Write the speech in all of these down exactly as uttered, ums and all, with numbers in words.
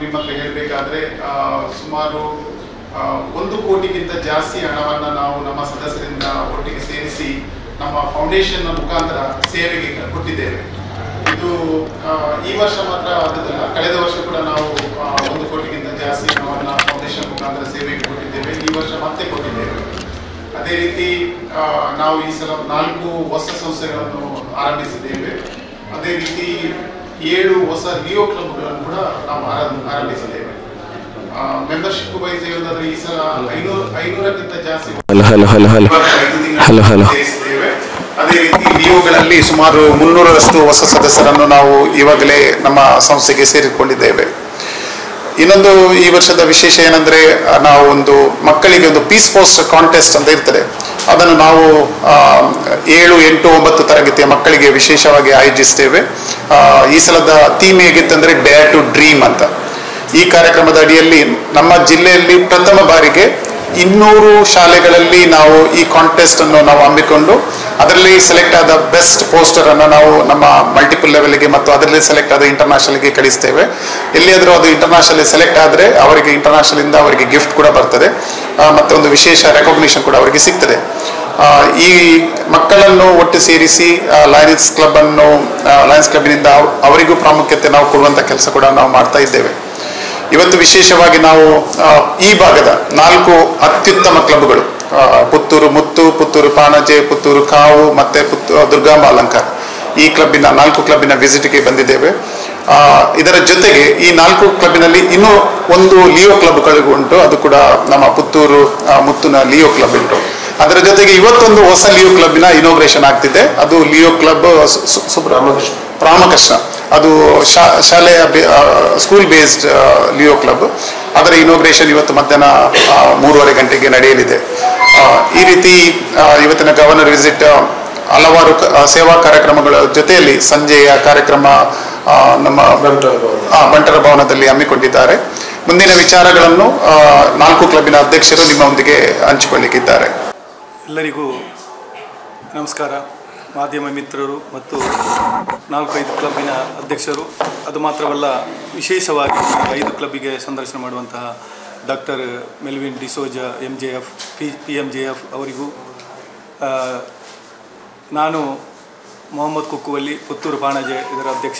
ನಿಮ್ಮ ಹತ್ರ ಹೇಳಬೇಕಾದ್ರೆ ಸುಮಾರು ಒಂದು ಕೋಟಿಗಿಂತ ಜಾಸ್ತಿ ಹಣವನ್ನು ನಾವು ನಮ್ಮ ಸದಸ್ಯರಿಂದ ಒಟ್ಟಿಗೆ ಸೇರಿಸಿ ನಮ್ಮ ಫೌಂಡೇಶನ್ನ ಮುಖಾಂತರ ಸೇವೆಗೆ ಕೊಟ್ಟಿದ್ದೇವೆ. ಇದು ಈ ವರ್ಷ ಮಾತ್ರ ಆದದಲ್ಲ, ಕಳೆದ ವರ್ಷ ಕೂಡ ನಾವು ಒಂದು ಕೋಟಿಗಿಂತ ಜಾಸ್ತಿ ಹಣವನ್ನು ಫೌಂಡೇಶನ್ ಮುಖಾಂತರ ಸೇವೆಗೆ ಕೊಟ್ಟಿದ್ದೇವೆ. ಈ ವರ್ಷ ಮತ್ತೆ ಕೊಟ್ಟಿದ್ದೇವೆ. ಅದೇ ರೀತಿ ನಾವು ಈ ಸಲ ನಾಲ್ಕು ಹೊಸ ಸಂಸ್ಥೆಗಳನ್ನು ಆರಂಭಿಸಿದ್ದೇವೆ. ಅದೇ ರೀತಿ ಏಳು ಹೊಸ ಲಿಯೋ ಕ್ಲಬ್ಗಳನ್ನು ಕೂಡ ನಾವು ಆರಂಭಿಸಿದ್ದೇವೆ. ಮೆಂಬರ್ಶಿಪ್ ವೈಸ್ ಹೇಳೋದಾದ್ರೆ ಈ ಸಲ ಐನೂರು ಐನೂರಕ್ಕಿಂತ ಜಾಸ್ತಿ ಸೇರಿಸಿದ್ದೇವೆ. ಅದೇ ರೀತಿ ಲಿಯೋಗಳಲ್ಲಿ ಸುಮಾರು ಮುನ್ನೂರರಷ್ಟು ಹೊಸ ಸದಸ್ಯರನ್ನು ನಾವು ಈವಾಗಲೇ ನಮ್ಮ ಸಂಸ್ಥೆಗೆ ಸೇರಿಕೊಂಡಿದ್ದೇವೆ. ಇನ್ನೊಂದು ಈ ವರ್ಷದ ವಿಶೇಷ ಏನಂದ್ರೆ, ನಾವು ಒಂದು ಮಕ್ಕಳಿಗೆ ಒಂದು ಪೀಸ್ ಪೋಸ್ಟರ್ ಕಾಂಟೆಸ್ಟ್ ಅಂತ ಇರ್ತದೆ. ಅದನ್ನು ನಾವು ಏಳು ಎಂಟು ಒಂಬತ್ತು ತರಗತಿಯ ಮಕ್ಕಳಿಗೆ ವಿಶೇಷವಾಗಿ ಆಯೋಜಿಸ್ತೇವೆ. ಈ ಸಲದ ಥೀಮ್ ಹೇಗಿತ್ತಂದ್ರೆ ಡೇರ್ ಟು ಡ್ರೀಮ್ ಅಂತ. ಈ ಕಾರ್ಯಕ್ರಮದ ಅಡಿಯಲ್ಲಿ ನಮ್ಮ ಜಿಲ್ಲೆಯಲ್ಲಿ ಪ್ರಥಮ ಬಾರಿಗೆ ಇನ್ನೂರು ಶಾಲೆಗಳಲ್ಲಿ ನಾವು ಈ ಕಾಂಟೆಸ್ಟ್ ಅನ್ನು ನಾವು ಹಮ್ಮಿಕೊಂಡು ಅದರಲ್ಲಿ ಸೆಲೆಕ್ಟ್ ಆದ ಬೆಸ್ಟ್ ಪೋಸ್ಟರ್ ಅನ್ನು ನಾವು ನಮ್ಮ ಮಲ್ಟಿಪಲ್ ಲೆವೆಲ್ಗೆ ಮತ್ತು ಅದರಲ್ಲಿ ಸೆಲೆಕ್ಟ್ ಆದ ಇಂಟರ್ನ್ಯಾಷನಲ್ಗೆ ಕಳಿಸ್ತೇವೆ. ಎಲ್ಲಿಯಾದರೂ ಅದು ಇಂಟರ್ನ್ಯಾಷನಲ್ ಸೆಲೆಕ್ಟ್ ಆದರೆ ಅವರಿಗೆ ಇಂಟರ್ನ್ಯಾಷನಲ್ ಇಂದ ಅವರಿಗೆ ಗಿಫ್ಟ್ ಕೂಡ ಬರ್ತದೆ, ಮತ್ತೆ ಒಂದು ವಿಶೇಷ ರೆಕಾಗ್ನಿಷನ್ ಕೂಡ ಅವರಿಗೆ ಸಿಗ್ತದೆ. ಈ ಮಕ್ಕಳನ್ನು ಒಟ್ಟು ಸೇರಿಸಿ ಲಯನ್ಸ್ ಕ್ಲಬ್ ಅನ್ನು ಲಯನ್ಸ್ ಕ್ಲಬ್ನಿಂದ ಅವರಿಗೂ ಪ್ರಾಮುಖ್ಯತೆ ನಾವು ಕೊಡುವಂಥ ಕೆಲಸ ಕೂಡ ನಾವು ಮಾಡ್ತಾ ಇದ್ದೇವೆ. ಇವತ್ತು ವಿಶೇಷವಾಗಿ ನಾವು ಈ ಭಾಗದ ನಾಲ್ಕು ಅತ್ಯುತ್ತಮ ಕ್ಲಬ್ಗಳು, ಪುತ್ತೂರು ಮುತ್ತು, ಪುತ್ತೂರು ಪಾಣಜೆ, ಪುತ್ತೂರು ಕಾವು ಮತ್ತೆ ಪುತ್ತೂರು ದುರ್ಗಾಂಬ ಅಲಂಕಾರ, ಈ ಕ್ಲಬ್ಬಿನ ನಾಲ್ಕು ಕ್ಲಬ್ಬಿನ ವಿಸಿಟ್ಗೆ ಬಂದಿದ್ದೇವೆ. ಇದರ ಜೊತೆಗೆ ಈ ನಾಲ್ಕು ಕ್ಲಬ್ಬಿನಲ್ಲಿ ಇನ್ನೂ ಒಂದು ಲಿಯೋ ಕ್ಲಬ್ಗಳು ಉಂಟು. ಅದು ಕೂಡ ನಮ್ಮ ಪುತ್ತೂರು ಮುತ್ತುನ ಲಿಯೋ ಕ್ಲಬ್ ಉಂಟು. ಅದರ ಜೊತೆಗೆ ಇವತ್ತೊಂದು ಹೊಸ ಲಿಯೋ ಕ್ಲಬ್ಬಿನ ಇನೋಗ್ರೇಷನ್ ಆಗ್ತಿದೆ. ಅದು ಲಿಯೋ ಕ್ಲಬ್ ರಾಮಕೃಷ್ಣ, ಅದು ಶಾಲೆಯ ಸ್ಕೂಲ್ ಬೇಸ್ಡ್ ಲಿಯೋ ಕ್ಲಬ್. ಅದರ ಇನೋಗ್ರೇಷನ್ ಇವತ್ತು ಮಧ್ಯಾಹ್ನ ಮೂರುವರೆ ಗಂಟೆಗೆ ನಡೆಯಲಿದೆ. ಈ ರೀತಿ ಇವತ್ತಿನ ಗವರ್ನರ್ ವಿಸಿಟ್ ಹಲವಾರು ಸೇವಾ ಕಾರ್ಯಕ್ರಮಗಳ ಜೊತೆಯಲ್ಲಿ ಸಂಜೆಯ ಕಾರ್ಯಕ್ರಮ ನಮ್ಮ ಬಂಟರ ಭವನದಲ್ಲಿ ಹಮ್ಮಿಕೊಂಡಿದ್ದಾರೆ. ಮುಂದಿನ ವಿಚಾರಗಳನ್ನು ನಾಲ್ಕು ಕ್ಲಬ್ಬಿನ ಅಧ್ಯಕ್ಷರು ನಿಮ್ಮೊಂದಿಗೆ ಹಂಚಿಕೊಳ್ಳಿಕ್ಕಿದ್ದಾರೆ. ಎಲ್ಲರಿಗೂ ನಮಸ್ಕಾರ. ಮಾಧ್ಯಮ ಮಿತ್ರರು ಮತ್ತು ನಾಲ್ಕೈದು ಕ್ಲಬ್ಬಿನ ಅಧ್ಯಕ್ಷರು, ಅದು ಮಾತ್ರವಲ್ಲ ವಿಶೇಷವಾಗಿ ಐದು ಕ್ಲಬ್ಬಿಗೆ ಸಂದರ್ಶನ ಮಾಡುವಂತಹ doctor Melvin D'Souza M J F P P M J F ಅವರಿಗೂ, ನಾನು ಮೊಹಮ್ಮದ್ ಕುಕ್ಕುವಲ್ಲಿ ಪುತ್ತೂರು ಪಾಣಜೆ ಇದರ ಅಧ್ಯಕ್ಷ.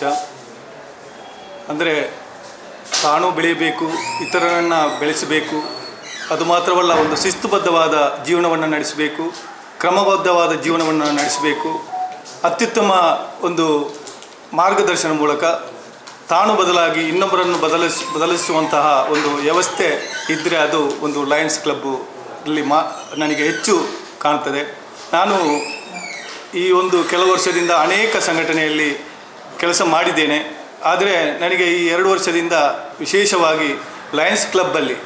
ಅಂದರೆ ತಾನು ಬೆಳೆಯಬೇಕು, ಇತರರನ್ನು ಬೆಳೆಸಬೇಕು, ಅದು ಮಾತ್ರವಲ್ಲ ಒಂದು ಶಿಸ್ತುಬದ್ಧವಾದ ಜೀವನವನ್ನು ನಡೆಸಬೇಕು, ಕ್ರಮಬದ್ಧವಾದ ಜೀವನವನ್ನು ನಡೆಸಬೇಕು. ಅತ್ಯುತ್ತಮ ಒಂದು ಮಾರ್ಗದರ್ಶನ ಮೂಲಕ ತಾನು ಬದಲಾಗಿ ಇನ್ನೊಬ್ಬರನ್ನು ಬದಲಿಸ್ ಬದಲಿಸುವಂತಹ ಒಂದು ವ್ಯವಸ್ಥೆ ಇದ್ದರೆ ಅದು ಒಂದು ಲಯನ್ಸ್ ಕ್ಲಬ್ಬಲ್ಲಿ ಮಾ ನನಗೆ ಹೆಚ್ಚು ಕಾಣ್ತದೆ. ನಾನು ಈ ಒಂದು ಕೆಲವು ವರ್ಷದಿಂದ ಅನೇಕ ಸಂಘಟನೆಯಲ್ಲಿ ಕೆಲಸ ಮಾಡಿದ್ದೇನೆ. ಆದರೆ ನನಗೆ ಈ ಎರಡು ವರ್ಷದಿಂದ ವಿಶೇಷವಾಗಿ ಲಯನ್ಸ್ ಕ್ಲಬ್ಬಲ್ಲಿ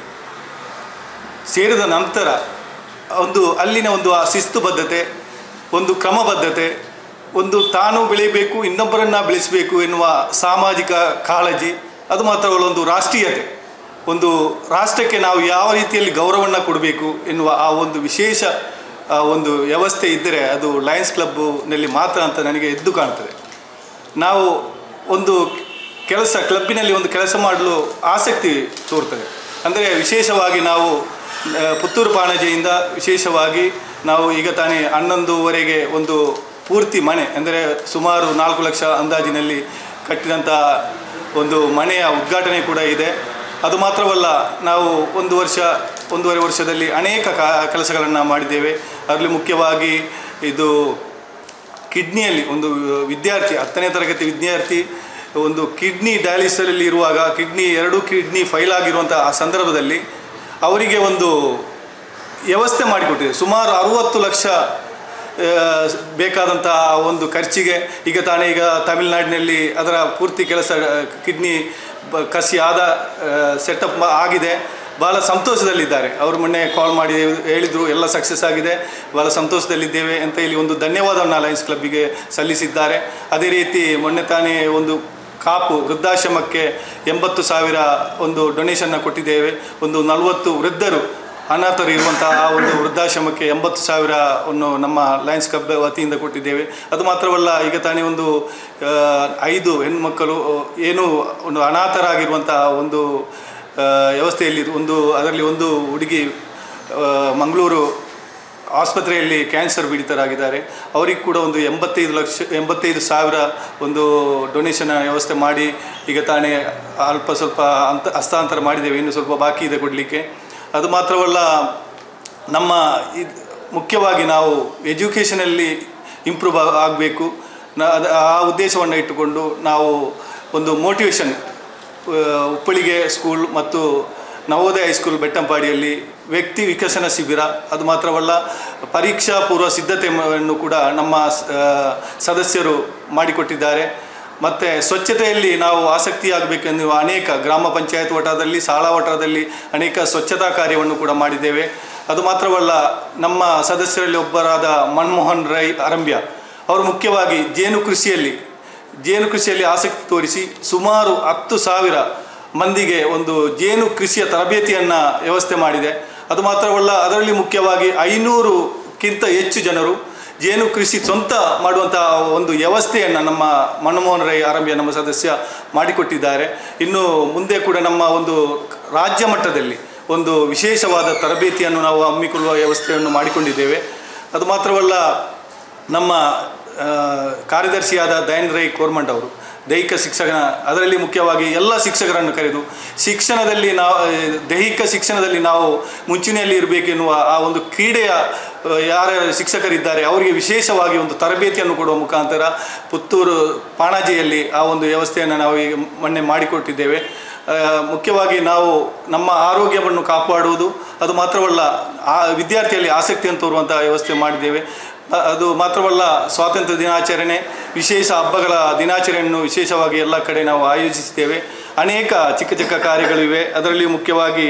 ಸೇರಿದ ನಂತರ ಒಂದು ಅಲ್ಲಿನ ಒಂದು ಆ ಶಿಸ್ತುಬದ್ಧತೆ, ಒಂದು ಕ್ರಮಬದ್ಧತೆ, ಒಂದು ತಾನು ಬೆಳೆಯಬೇಕು, ಇನ್ನೊಬ್ಬರನ್ನು ಬೆಳೆಸಬೇಕು ಎನ್ನುವ ಸಾಮಾಜಿಕ ಕಾಳಜಿ, ಅದು ಮಾತ್ರವಲ್ಲ ಒಂದು ರಾಷ್ಟ್ರೀಯತೆ, ಒಂದು ರಾಷ್ಟ್ರಕ್ಕೆ ನಾವು ಯಾವ ರೀತಿಯಲ್ಲಿ ಗೌರವವನ್ನು ಕೊಡಬೇಕು ಎನ್ನುವ ಆ ಒಂದು ವಿಶೇಷ ಒಂದು ವ್ಯವಸ್ಥೆ ಇದ್ದರೆ ಅದು ಲಯನ್ಸ್ ಕ್ಲಬ್ನಲ್ಲಿ ಮಾತ್ರ ಅಂತ ನನಗೆ ಎದ್ದು ಕಾಣ್ತದೆ. ನಾವು ಒಂದು ಕೆಲಸ ಕ್ಲಬ್ಬಿನಲ್ಲಿ ಒಂದು ಕೆಲಸ ಮಾಡಲು ಆಸಕ್ತಿ ತೋರ್ತದೆ. ಅಂದರೆ ವಿಶೇಷವಾಗಿ ನಾವು ಪುತ್ತೂರು ಪಾಣಜೆಯಿಂದ ವಿಶೇಷವಾಗಿ ನಾವು ಈಗ ತಾನೇ ಹನ್ನೊಂದುವರೆಗೆ ಒಂದು ಪೂರ್ತಿ ಮನೆ, ಅಂದರೆ ಸುಮಾರು ನಾಲ್ಕು ಲಕ್ಷ ಅಂದಾಜಿನಲ್ಲಿ ಕಟ್ಟಿದಂಥ ಒಂದು ಮನೆಯ ಉದ್ಘಾಟನೆ ಕೂಡ ಇದೆ. ಅದು ಮಾತ್ರವಲ್ಲ, ನಾವು ಒಂದು ವರ್ಷ ಒಂದೂವರೆ ವರ್ಷದಲ್ಲಿ ಅನೇಕ ಕಾ ಕೆಲಸಗಳನ್ನು ಮಾಡಿದ್ದೇವೆ. ಅದರಲ್ಲಿ ಮುಖ್ಯವಾಗಿ ಇದು ಕಿಡ್ನಿಯಲ್ಲಿ ಒಂದು ವಿದ್ಯಾರ್ಥಿ, ಹತ್ತನೇ ತರಗತಿ ವಿದ್ಯಾರ್ಥಿ ಒಂದು ಕಿಡ್ನಿ ಡಯಾಲಿಸಲ್ಲಿ ಇರುವಾಗ ಕಿಡ್ನಿ ಎರಡು ಕಿಡ್ನಿ ಫೈಲ್ ಆಗಿರುವಂಥ ಆ ಸಂದರ್ಭದಲ್ಲಿ ಅವರಿಗೆ ಒಂದು ವ್ಯವಸ್ಥೆ ಮಾಡಿಕೊಟ್ಟಿದೆ. ಸುಮಾರು ಅರುವತ್ತು ಲಕ್ಷ ಬೇಕಾದಂಥ ಒಂದು ಖರ್ಚಿಗೆ ಈಗ ತಾನೇ ಈಗ ತಮಿಳುನಾಡಿನಲ್ಲಿ ಅದರ ಪೂರ್ತಿ ಕೆಲಸ ಕಿಡ್ನಿ ಕಸಿ ಆದ ಸೆಟಪ್ ಆಗಿದೆ. ಭಾಳ ಸಂತೋಷದಲ್ಲಿದ್ದಾರೆ. ಅವರು ಮೊನ್ನೆ ಕಾಲ್ ಮಾಡಿ ಹೇಳಿದರು ಎಲ್ಲ ಸಕ್ಸಸ್ ಆಗಿದೆ, ಭಾಳ ಸಂತೋಷದಲ್ಲಿದ್ದೇವೆ ಅಂತ ಇಲ್ಲಿ ಒಂದು ಧನ್ಯವಾದವನ್ನು ಲಯನ್ಸ್ ಕ್ಲಬ್ಬಿಗೆ ಸಲ್ಲಿಸಿದ್ದಾರೆ. ಅದೇ ರೀತಿ ಮೊನ್ನೆ ತಾನೇ ಒಂದು ಕಾಪು ವೃದ್ಧಾಶ್ರಮಕ್ಕೆ ಎಂಬತ್ತು ಸಾವಿರ ಒಂದು ಡೊನೇಷನ್ನ ಕೊಟ್ಟಿದ್ದೇವೆ. ಒಂದು ನಲವತ್ತು ವೃದ್ಧರು ಅನಾಥರು ಇರುವಂತಹ ಆ ಒಂದು ವೃದ್ಧಾಶ್ರಮಕ್ಕೆ ಎಂಬತ್ತು ಸಾವಿರವನ್ನು ನಮ್ಮ ಲಯನ್ಸ್ ಕ್ಲಬ್ ವತಿಯಿಂದ ಕೊಟ್ಟಿದ್ದೇವೆ. ಅದು ಮಾತ್ರವಲ್ಲ, ಈಗ ತಾನೇ ಒಂದು ಐದು ಹೆಣ್ಣುಮಕ್ಕಳು ಏನು ಒಂದು ಅನಾಥರಾಗಿರುವಂತಹ ಒಂದು ವ್ಯವಸ್ಥೆಯಲ್ಲಿ ಒಂದು ಅದರಲ್ಲಿ ಒಂದು ಹುಡುಗಿ ಮಂಗಳೂರು ಆಸ್ಪತ್ರೆಯಲ್ಲಿ ಕ್ಯಾನ್ಸರ್ ಪೀಡಿತರಾಗಿದ್ದಾರೆ. ಅವರಿಗೆ ಕೂಡ ಒಂದು ಎಂಬತ್ತೈದು ಲಕ್ಷ ಎಂಬತ್ತೈದು ಸಾವಿರ ಒಂದು ಡೊನೇಷನ್ ವ್ಯವಸ್ಥೆ ಮಾಡಿ ಈಗ ತಾನೇ ಅಲ್ಪ ಸ್ವಲ್ಪ ಅಂತ ಹಸ್ತಾಂತರ ಮಾಡಿದ್ದೇವೆ. ಇನ್ನು ಸ್ವಲ್ಪ ಬಾಕಿ ಇದೆ ಕೊಡಲಿಕ್ಕೆ. ಅದು ಮಾತ್ರವಲ್ಲ, ನಮ್ಮ ಇದು ಮುಖ್ಯವಾಗಿ ನಾವು ಎಜುಕೇಷನಲ್ಲಿ ಇಂಪ್ರೂವ್ ಆಗಬೇಕು. ನ ಆ ಉದ್ದೇಶವನ್ನು ಇಟ್ಟುಕೊಂಡು ನಾವು ಒಂದು ಮೋಟಿವೇಶನ್ ಉಪ್ಪಳಿಗೆ ಸ್ಕೂಲ್ ಮತ್ತು ನವೋದಯ ಹೈಸ್ಕೂಲ್ ಬೆಟ್ಟಂಪಾಡಿಯಲ್ಲಿ ವ್ಯಕ್ತಿ ವಿಕಸನ ಶಿಬಿರ, ಅದು ಮಾತ್ರವಲ್ಲ ಪರೀಕ್ಷಾ ಪೂರ್ವ ಸಿದ್ಧತೆಯನ್ನು ಕೂಡ ನಮ್ಮ ಸದಸ್ಯರು ಮಾಡಿಕೊಟ್ಟಿದ್ದಾರೆ. ಮತ್ತು ಸ್ವಚ್ಛತೆಯಲ್ಲಿ ನಾವು ಆಸಕ್ತಿ ಆಗಬೇಕೆಂದು ಅನೇಕ ಗ್ರಾಮ ಪಂಚಾಯತ್ ವಠಾರದಲ್ಲಿ ಶಾಲಾ ವಠಾರದಲ್ಲಿ ಅನೇಕ ಸ್ವಚ್ಛತಾ ಕಾರ್ಯವನ್ನು ಕೂಡ ಮಾಡಿದ್ದೇವೆ. ಅದು ಮಾತ್ರವಲ್ಲ, ನಮ್ಮ ಸದಸ್ಯರಲ್ಲಿ ಒಬ್ಬರಾದ ಮನಮೋಹನ್ ರೈ ಅರಂಬ್ಯ ಅವರು ಮುಖ್ಯವಾಗಿ ಜೇನು ಕೃಷಿಯಲ್ಲಿ ಜೇನು ಕೃಷಿಯಲ್ಲಿ ಆಸಕ್ತಿ ತೋರಿಸಿ ಸುಮಾರು ಹತ್ತು ಸಾವಿರ ಮಂದಿಗೆ ಒಂದು ಜೇನು ಕೃಷಿಯ ತರಬೇತಿಯನ್ನು ವ್ಯವಸ್ಥೆ ಮಾಡಿದೆ. ಅದು ಮಾತ್ರವಲ್ಲ, ಅದರಲ್ಲಿ ಮುಖ್ಯವಾಗಿ ಐನೂರಕ್ಕಿಂತ ಹೆಚ್ಚು ಜನರು ಜೇನು ಕೃಷಿ ಸ್ವಂತ ಮಾಡುವಂಥ ಒಂದು ವ್ಯವಸ್ಥೆಯನ್ನು ನಮ್ಮ ಮನಮೋಹನ್ ರೈ ಆರಂಭ್ಯ ನಮ್ಮ ಸದಸ್ಯ ಮಾಡಿಕೊಟ್ಟಿದ್ದಾರೆ. ಇನ್ನು ಮುಂದೆ ಕೂಡ ನಮ್ಮ ಒಂದು ರಾಜ್ಯ ಮಟ್ಟದಲ್ಲಿ ಒಂದು ವಿಶೇಷವಾದ ತರಬೇತಿಯನ್ನು ನಾವು ಹಮ್ಮಿಕೊಳ್ಳುವ ವ್ಯವಸ್ಥೆಯನ್ನು ಮಾಡಿಕೊಂಡಿದ್ದೇವೆ. ಅದು ಮಾತ್ರವಲ್ಲ, ನಮ್ಮ ಕಾರ್ಯದರ್ಶಿಯಾದ ದಯಾನಂದ ರೈ ಕೋರ್ಮಂಡ್ ಅವರು ದೈಹಿಕ ಶಿಕ್ಷಣ, ಅದರಲ್ಲಿ ಮುಖ್ಯವಾಗಿ ಎಲ್ಲ ಶಿಕ್ಷಕರನ್ನು ಕರೆದು ಶಿಕ್ಷಣದಲ್ಲಿ ನಾವು ದೈಹಿಕ ಶಿಕ್ಷಣದಲ್ಲಿ ನಾವು ಮುಂಚೂಣಿಯಲ್ಲಿ ಇರಬೇಕೆನ್ನುವ ಆ ಒಂದು ಕ್ರೀಡೆಯ ಯಾರ ಶಿಕ್ಷಕರಿದ್ದಾರೆ ಅವರಿಗೆ ವಿಶೇಷವಾಗಿ ಒಂದು ತರಬೇತಿಯನ್ನು ಕೊಡುವ ಮುಖಾಂತರ ಪುತ್ತೂರು ಪಾಣಾಜಿಯಲ್ಲಿ ಆ ಒಂದು ವ್ಯವಸ್ಥೆಯನ್ನು ನಾವು ಈಗ ಮೊನ್ನೆ ಮಾಡಿಕೊಟ್ಟಿದ್ದೇವೆ. ಮುಖ್ಯವಾಗಿ ನಾವು ನಮ್ಮ ಆರೋಗ್ಯವನ್ನು ಕಾಪಾಡುವುದು, ಅದು ಮಾತ್ರವಲ್ಲ ಆ ವಿದ್ಯಾರ್ಥಿಯಲ್ಲಿ ಆಸಕ್ತಿಯನ್ನು ತೋರುವಂಥ ವ್ಯವಸ್ಥೆ ಮಾಡಿದ್ದೇವೆ. ಅದು ಮಾತ್ರವಲ್ಲ, ಸ್ವಾತಂತ್ರ್ಯ ದಿನಾಚರಣೆ, ವಿಶೇಷ ಹಬ್ಬಗಳ ದಿನಾಚರಣೆಯನ್ನು ವಿಶೇಷವಾಗಿ ಎಲ್ಲ ಕಡೆ ನಾವು ಆಯೋಜಿಸಿದ್ದೇವೆ. ಅನೇಕ ಚಿಕ್ಕ ಚಿಕ್ಕ ಕಾರ್ಯಗಳಿವೆ. ಅದರಲ್ಲಿ ಮುಖ್ಯವಾಗಿ